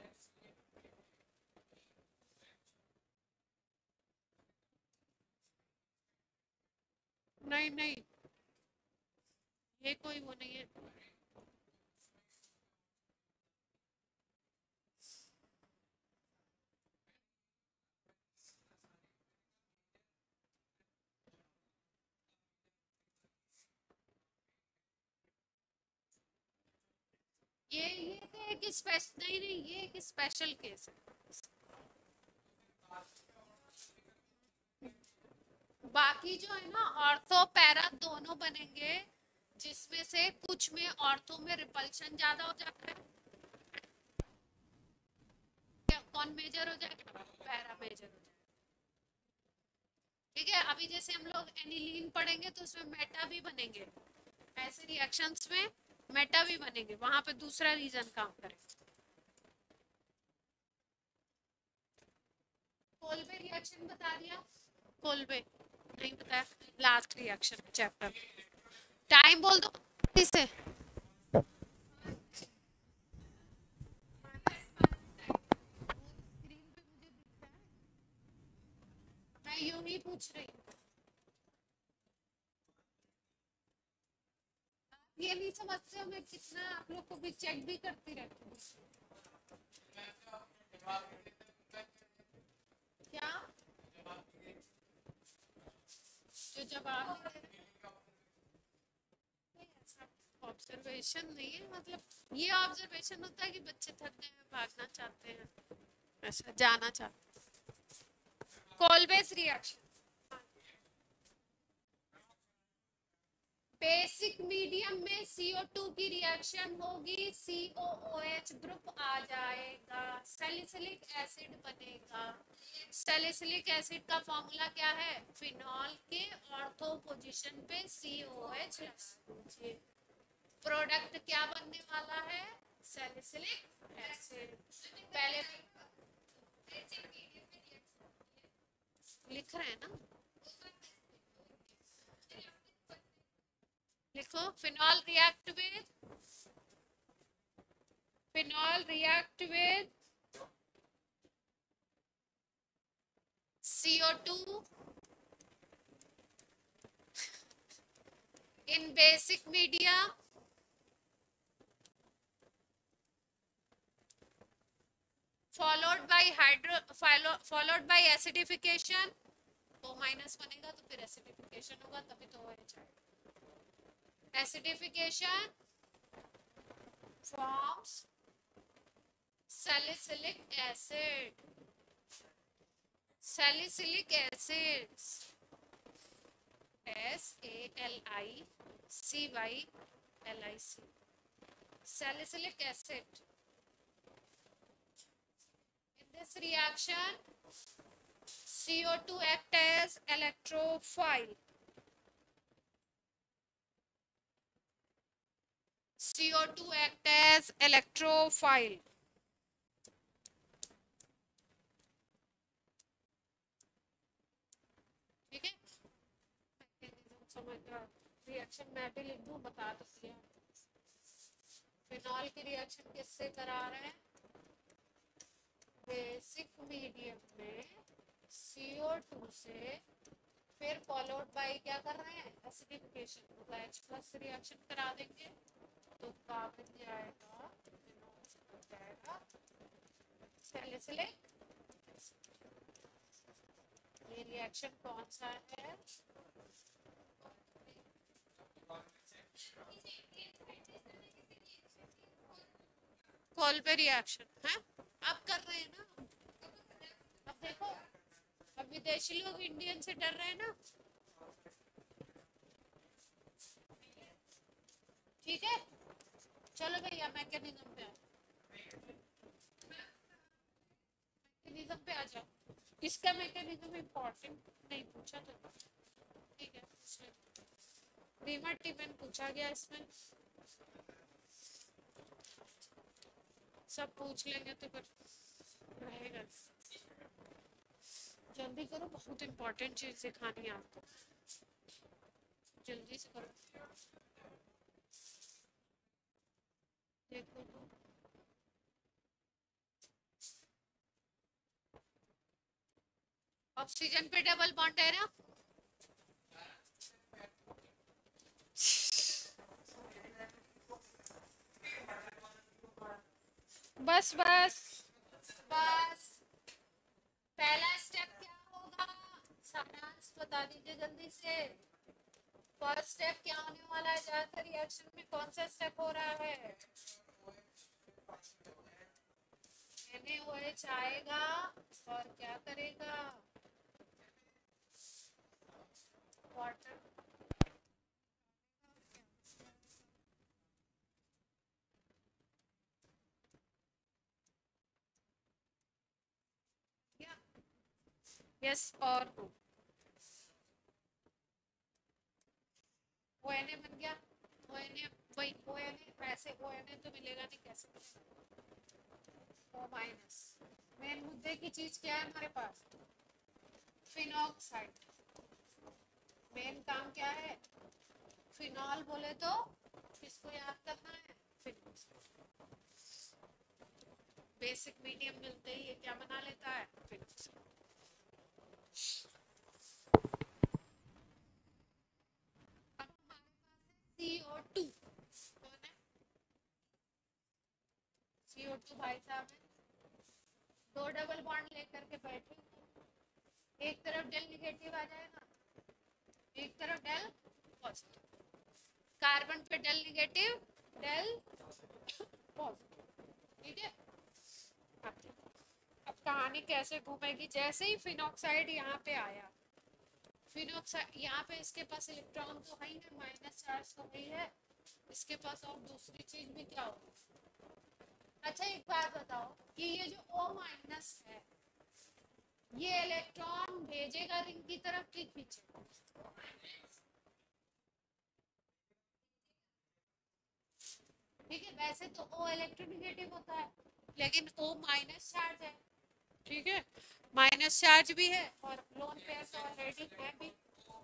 A: नहीं नहीं ये कोई वो नहीं है, ये ये तो एक स्पेशल नहीं नहीं ये एक स्पेशल केस है। बाकी जो है ना ऑर्थो पैरा दोनों बनेंगे जिसमें से कुछ में ऑर्थो में रिपल्शन ज्यादा हो जाता है, कौन मेजर हो जाएगा पैरा मेजर हो जाएगा। ठीक है, अभी जैसे हम लोग एनिलीन पढ़ेंगे तो उसमें मेटा भी बनेंगे, ऐसे रिएक्शंस में मेटा भी बनेंगे, वहां पे दूसरा रीजन काम करेगा। कोल्बे रिएक्शन बता दिया, कोल्बे नहीं बताया, लास्ट रिएक्शन चैप्टर टाइम बोल दो इसे मैं यूं ही पूछ रही हूँ, ये नहीं समझते हो मैं कितना आप लोग को भी चेक भी करती रहती हूँ। क्या जो जवाब ऑब्जर्वेशन नहीं है, मतलब ये ऑब्जर्वेशन होता है कि बच्चे थक गए हैं भागना चाहते हैं ऐसा जाना चाहते हैं। कोल्बेस रिएक्शन बेसिक मीडियम में C O टू की रिएक्शन होगी C O O H group आ जाएगा, सैलिसिलिक एसिड बनेगा। सैलिसिलिक एसिड का फॉर्मूला क्या है फिनॉल के ऑर्थो पोजीशन पे C O H प्रोडक्ट क्या बनने वाला है सैलिसिलिक एसिड। पहले लिख रहे हैं ना, लिखो phenol react with phenol react with C O two in basic media followed by hydro follow, followed by acidification O माइनस बनेगा तो फिर एसिडिफिकेशन होगा, तभी तो OH आएगा। Acidification forms salicylic acid, salicylic acids, S A L I C Y L I C, salicylic acid. In this reaction, C O two act as electrophile. C O two act as electrophile. ठीक है, समझ गया। Reaction मैं भी लिख दूं, बता दो। फिनॉल की रिएक्शन किससे करा रहे हैं? बेसिक मीडियम में C O टू से, फिर फॉलोड बाय क्या कर रहे हैं? एसिडिफिकेशन। तो H प्लस रिएक्शन करा देंगे तो कार्बन जाएगा, फिनॉल जाएगा, सैलिसिलिक। ये रिएक्शन कौन सा है? कोल्बे रिएक्शन है, अब कर रहे हैं ना। अब देखो, अब विदेशी लोग इंडियन से डर रहे हैं ना। ठीक है, चलो भैया मैकेनिज्म पे मैकेनिज्म पे आ जाओ। इसका मैकेनिज्म इम्पोर्टेंट नहीं पूछा तो ठीक है, रीमर टिफिन पूछा गया, इसमें सब पूछ लेंगे तो फिर रहेगा। जल्दी करो, बहुत इम्पोर्टेंट चीज सिखानी है आपको, जल्दी से करो। देखो ऑक्सीजन पे डबल बॉन्ड है ना, बस बस बस। पहला स्टेप क्या होगा? सारांश बता दीजिए जल्दी से। फर्स्ट स्टेप क्या होने वाला है? ज्यादातर रिएक्शन में कौन सा स्टेप हो रहा है? NaOH आएगा और क्या करेगा? वाटर यस और नो, O Na बन गया। O Na वही O Na, वैसे O Na तो मिलेगा नहीं, कैसे O माइनस। मेन मुद्दे की चीज क्या है हमारे पास? फिनॉक्साइड। मेन काम क्या है? फिनॉल बोले तो किसको याद करना है? फिनॉक्साइड। बेसिक मीडियम मिलते ही ये क्या बना लेता है? फिनॉक्साइड। C O टू कौन है? C O टू भाई साहब है, दो डबल बॉन्ड लेकर के बैठे, एक तरफ डेल निगेटिव आ जाएगा, एक तरफ डेल पॉजिटिव। कार्बन पे डेल निगेटिव, डेल पॉजिटिव। ठीक है, अब कहानी कैसे घूमेगी? जैसे ही फिनॉक्साइड यहाँ पे आया, फिनॉक्साइड यहाँ पे इसके पास इलेक्ट्रॉन तो है ही ना, माइनस चार्ज तो वही है, इसके पास और दूसरी चीज भी क्या होगी? अच्छा एक बात बताओ कि ये जो O माइनस है, ये इलेक्ट्रॉन भेजेगा रिंग की तरफ कि पीछे? ठीक है, वैसे तो O इलेक्ट्रोनेगेटिव होता है, लेकिन O माइनस चार्ज है। ठीक है, माइनस चार्ज भी है और लोन पेयर तो ऑलरेडी है भी।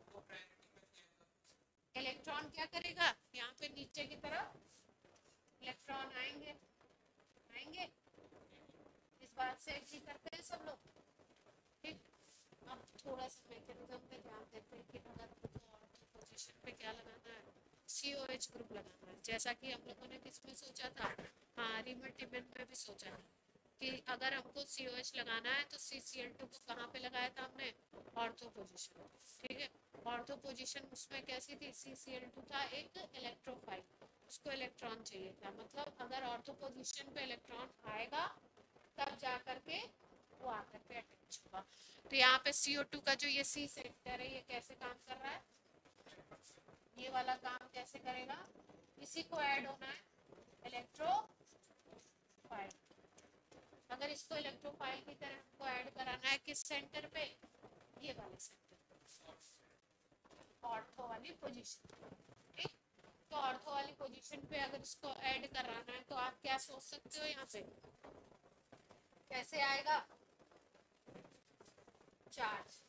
A: इलेक्ट्रॉन क्या करेगा? यहाँ पे नीचे की तरफ इलेक्ट्रॉन आएंगे आएंगे इस बात से एग्री करते हैं सब लोग। ठीक, अब थोड़ा सा मैकेनिज्म पे ध्यान देते हैं कि अगर पोजीशन पे क्या लगाना है? C O H ग्रुप लगाना है, जैसा कि हम लोगों ने किसमें सोचा था? हाँ, रीमर टिफिन में भी सोचा है। कि अगर हमको सी ओ एच लगाना है तो सी सी एल टू को कहाँ पे लगाया था हमने, ऑर्थो पोजीशन, ठीक है। ऑर्थो पोजीशन उसमें कैसी थी, सी सी एल टू था एक इलेक्ट्रोफाइल, उसको इलेक्ट्रॉन चाहिए था, मतलब अगर ऑर्थो पोजीशन पे इलेक्ट्रॉन आएगा तब जा करके वो आकर के अटैच होगा। तो यहाँ पे सी ओ टू का जो ये सी सेक्टर है ये कैसे काम कर रहा है, ये वाला काम कैसे करेगा, इसी को ऐड होना है इलेक्ट्रोफाइल। अगर इसको इलेक्ट्रोफाइल की तरह हमको ऐड कराना है किस सेंटर पे, ये वाले सेंटर, ऑर्थो वाली पोजीशन, ठीक। तो ऑर्थो वाली पोजीशन पे अगर इसको ऐड कराना है तो आप क्या सोच सकते हो, यहाँ पे कैसे आएगा चार्ज,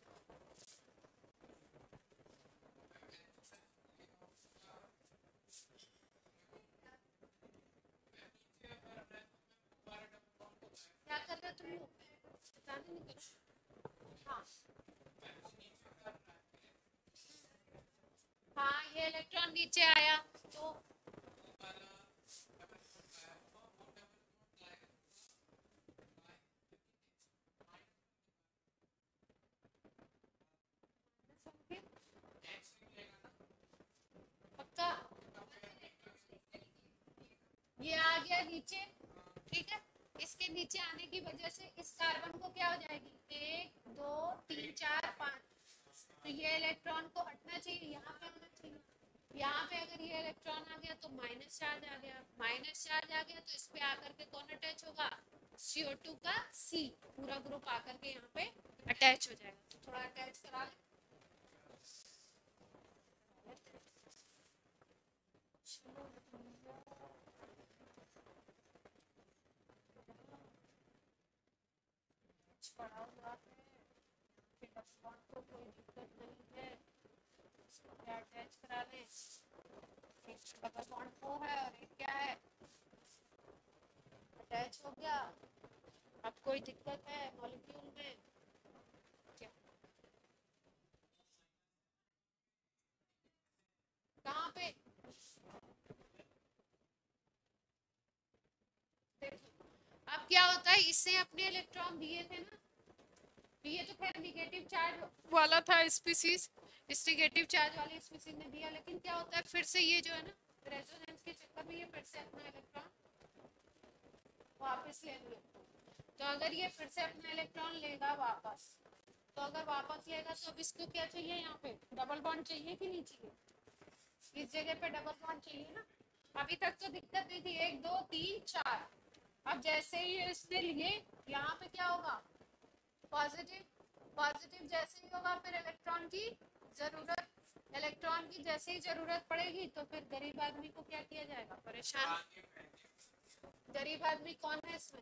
A: क्या कर रहे हो तुम लोग, पता नहीं करो। हाँ हाँ, ये इलेक्ट्रॉन नीचे आया तो पक्का ये आ गया नीचे, ठीक है। इसके नीचे आने की वजह से इस कार्बन को क्या हो जाएगी, एक दो तीन चार पाँच, तो ये इलेक्ट्रॉन को हटना चाहिए, यहाँ पे होना चाहिए। यहाँ पे अगर ये इलेक्ट्रॉन आ गया तो माइनस चार्ज आ गया, माइनस चार्ज आ गया तो इस पे आकर के कौन अटैच होगा, सी ओ टू का C, पूरा ग्रुप आकर के यहाँ पे अटैच हो जाएगा। तो थोड़ा अटैच करा ले, पड़ा हुआ है, फिर डबल को कोई दिक्कत नहीं है, इसको क्या अटैच करा लें, एक डबल बॉन्ड वो है और एक क्या है अटैच हो गया। अब कोई दिक्कत है मॉलिक्यूल में क्या, कहाँ पे, देखो अब क्या होता है, इससे अपने इलेक्ट्रॉन दिए थे ना, ये तो खैर निगेटिव चार्ज वाला था स्पीसीज, इस निगेटिव चार्ज वाली स्पीसीज ने दिया, लेकिन क्या होता है फिर से ये जो है ना रेजोनेंस के चक्कर में ये फिर से अपना इलेक्ट्रॉन वापस लेने लगता है। तो अगर ये फिर से अपना इलेक्ट्रॉन लेगा वापस, तो अगर वापस लेगा तो अब इसको क्या चाहिए, यहाँ पे डबल बॉन्ड चाहिए कि नहीं चाहिए, इस जगह पे डबल बॉन्ड चाहिए ना। अभी तक तो दिक्कत नहीं थी, एक दो तीन चार, अब जैसे ही इसने लिए यहाँ पे क्या होगा, पॉजिटिव, पॉजिटिव जैसे ही होगा फिर इलेक्ट्रॉन की जरूरत, इलेक्ट्रॉन की जैसे ही जरूरत पड़ेगी तो फिर गरीब आदमी को क्या किया जाएगा, परेशान। गरीब आदमी कौन है इसमें,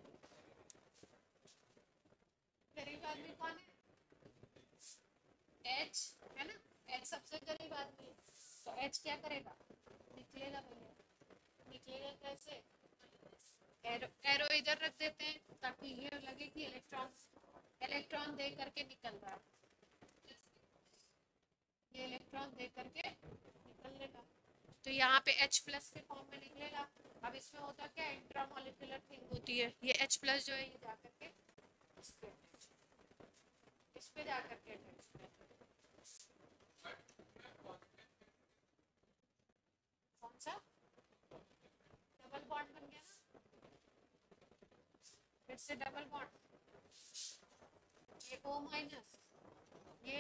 A: गरीब आदमी कौन है, एच है ना, एच सबसे गरीब आदमी है, तो एच क्या करेगा, निकलेगा भैया, निकलेगा कैसे, एरो, एरो इधर रख देते हैं ताकि ये लगे कि इलेक्ट्रॉन, इलेक्ट्रॉन दे करके निकल रहा है, ये इलेक्ट्रॉन दे करके निकलेगा, तो यहाँ पे H प्लस के फॉर्म में निकलेगा। अब इसमें होता क्या, इंट्रामोलिकुलर थिंग होती है, ये H प्लस जो है ये जाकर के इस पे इस पे जाकर के कौन सा डबल बॉन्ड बन गया ना, फिर से डबल बॉन्ड, ये O माइनस, ये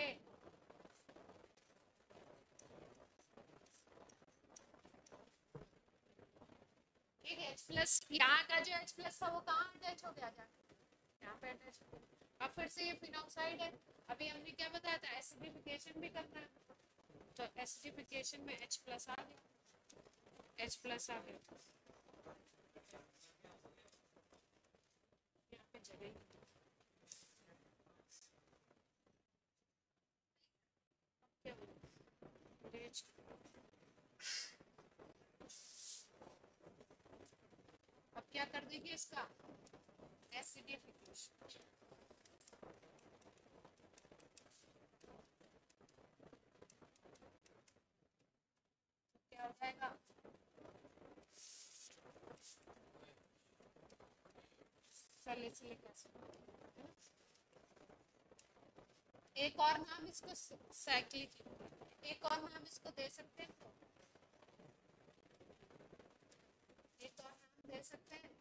A: ठीक है, H प्लस यहाँ का जो H प्लस था वो कहाँ अटैच हो गया, जाकर यहाँ पे अटैच हो गया। अब फिर से ये फिनॉक्साइड है, अभी हमने क्या बताया था, एसिडिफिकेशन भी करना है, तो एसिडिफिकेशन में H प्लस आ गया, H प्लस आ गया, यहाँ पे जगह क्या अब क्या कर देंगे इसका एसिडिफिकेशन, क्या हो जाएगा, सैलिसिलिक एसिड। एक और नाम इसको साइक्लिक, एक और नाम इसको दे सकते हैं, एक और नाम दे सकते हैं,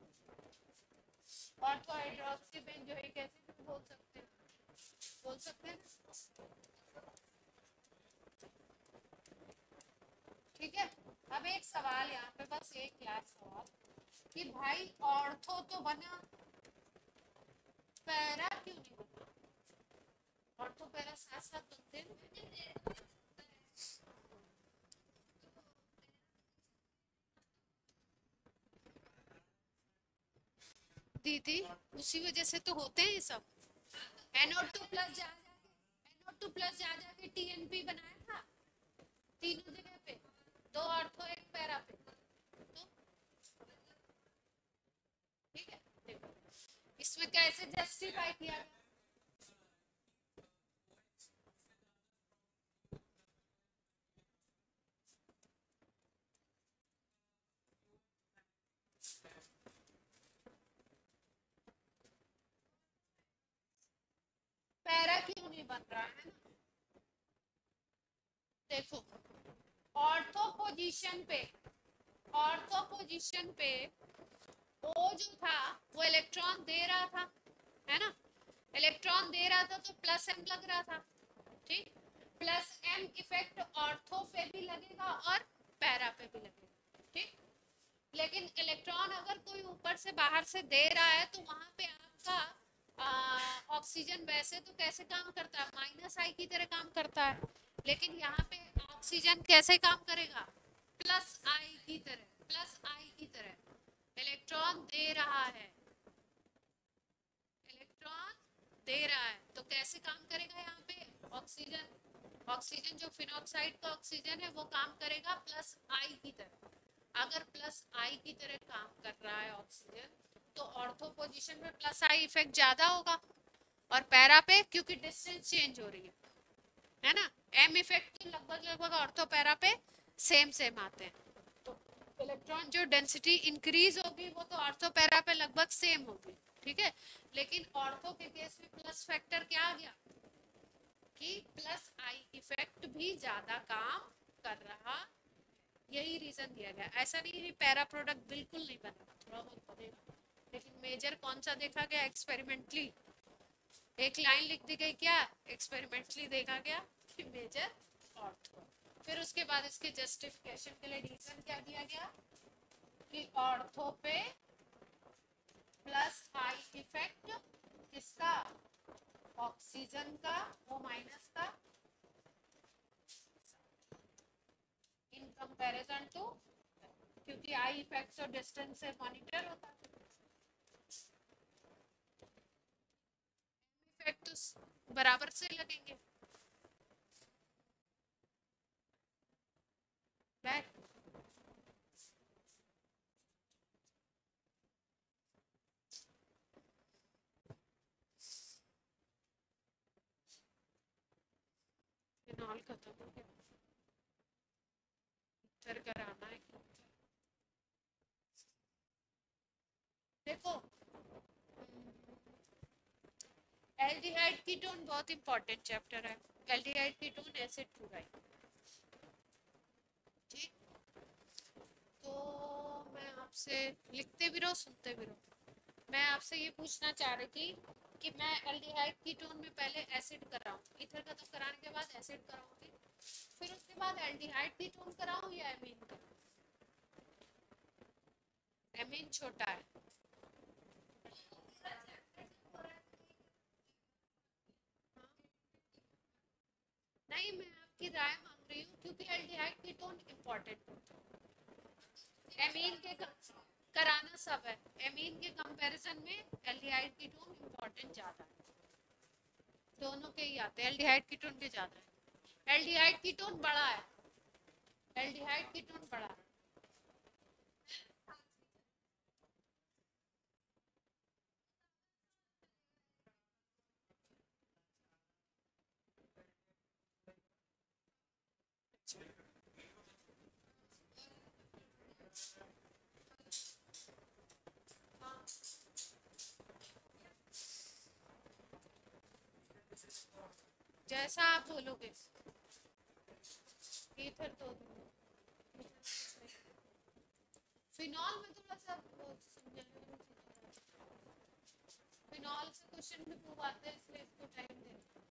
A: ऑर्थो हाइड्रोक्सी बेंजोइक एसिड बोल सकते हैं, बोल सकते हैं। ठीक है, अब एक सवाल यहाँ पे, बस एक लास्ट सवाल कि भाई ऑर्थो तो बना, पैरा क्यों नहीं बना? ऑर्थो पैरा साथ साथ बनते हैं। दीदी उसी वजह से तो होते हैं ये सब। एन ओ टू प्लस जा जाके एन ओ टू प्लस जा जाके टी एन पी बनाया था तीनों जगह पे, दो ऑर्थो एक पैरा पे। तो ठीक है, देखो इसमें कैसे जस्टिफाई किया गया। पैरा क्यों नहीं बन रहा है ना? देखो ऑर्थो पोजीशन पे, ऑर्थो पोजीशन पे ओ जो था वो इलेक्ट्रॉन दे रहा था, है ना, इलेक्ट्रॉन दे रहा था तो प्लस एम लग रहा था। ठीक, प्लस एम इफेक्ट ऑर्थो पे भी लगेगा और पैरा पे भी लगेगा। ठीक, लेकिन इलेक्ट्रॉन अगर कोई ऊपर से बाहर से दे रहा है तो वहां पे आपका ऑक्सीजन वैसे तो कैसे काम करता है, माइनस आई की तरह काम करता है, लेकिन यहाँ पे ऑक्सीजन कैसे काम करेगा, प्लस आई की तरह, प्लस आई की तरह इलेक्ट्रॉन दे रहा है, इलेक्ट्रॉन दे रहा है तो कैसे काम करेगा यहाँ पे ऑक्सीजन, ऑक्सीजन जो फिनॉक्साइड का ऑक्सीजन है वो काम करेगा प्लस आई की तरह। अगर प्लस आई की तरह काम कर रहा है ऑक्सीजन तो ऑर्थो पोजीशन में प्लस आई इफेक्ट ज्यादा होगा, और पैरा पे क्योंकि डिस्टेंस चेंज हो रही है, है ना, एम इफेक्ट तो लगभग लगभग ऑर्थो पैरा पे सेम सेम आते हैं, तो इलेक्ट्रॉन जो डेंसिटी इंक्रीज होगी वो तो ऑर्थो पैरा पे लगभग सेम होगी। ठीक है, लेकिन ऑर्थो के केस में प्लस फैक्टर क्या आ गया कि प्लस आई इफेक्ट भी ज्यादा काम कर रहा, यही रीजन दिया गया। ऐसा नहीं है पैरा प्रोडक्ट बिल्कुल नहीं बनेगा, थोड़ा बहुत बनेगा, लेकिन मेजर कौन सा देखा गया एक्सपेरिमेंटली, एक लाइन लिख दी गई क्या, एक्सपेरिमेंटली देखा गया कि मेजर ऑर्थो। फिर उसके बाद इसके जस्टिफिकेशन के लिए रीजन क्या दिया गया कि ऑर्थो पे प्लस आई इफेक्ट किसका, ऑक्सीजन का, ओ माइनस का, इन कंपैरिजन टू, क्योंकि आई इफेक्ट तो डिस्टेंस से मॉनिटर होता है, इफेक्ट तो बराबर से लगेंगे। बैक फिनॉल खत्म हो गया, फिर कराना है। देखो एल्डिहाइड कीटोन बहुत इंपॉर्टेंट चैप्टर है, एल्डिहाइड कीटोन एसिड क्लोराइड। ठीक, तो मैं आपसे लिखते भी रहो सुनते भी रहो, मैं आपसे ये पूछना चाह रही थी कि मैं एल्डिहाइड कीटोन में पहले एसिड कराऊं, ईथर का तो कराने के बाद एसिड कराऊंगी, फिर उसके बाद एल्डिहाइड कीटोन कराऊं या एमीन कराऊं, एमीन छोटा है। नहीं, मैं आपकी राय मांग रही हूँ क्योंकि एल्डिहाइड कीटोन इंपॉर्टेंट होता है, एमीन के कराना सब है, एमीन के कंपैरिजन में एल्डिहाइड कीटोन इंपॉर्टेंट ज्यादा है, दोनों के ही आते हैं, एल्डिहाइड कीटोन के ज्यादा है, एल्डिहाइड कीटोन बड़ा है, एल्डिहाइड कीटोन बड़ा है। जैसा आप बोलोगे। ईथर तो फिनॉल में थोड़ा सा समझाने में फिनॉल से क्वेश्चन भी खूब आते हैं, इसलिए इसको टाइम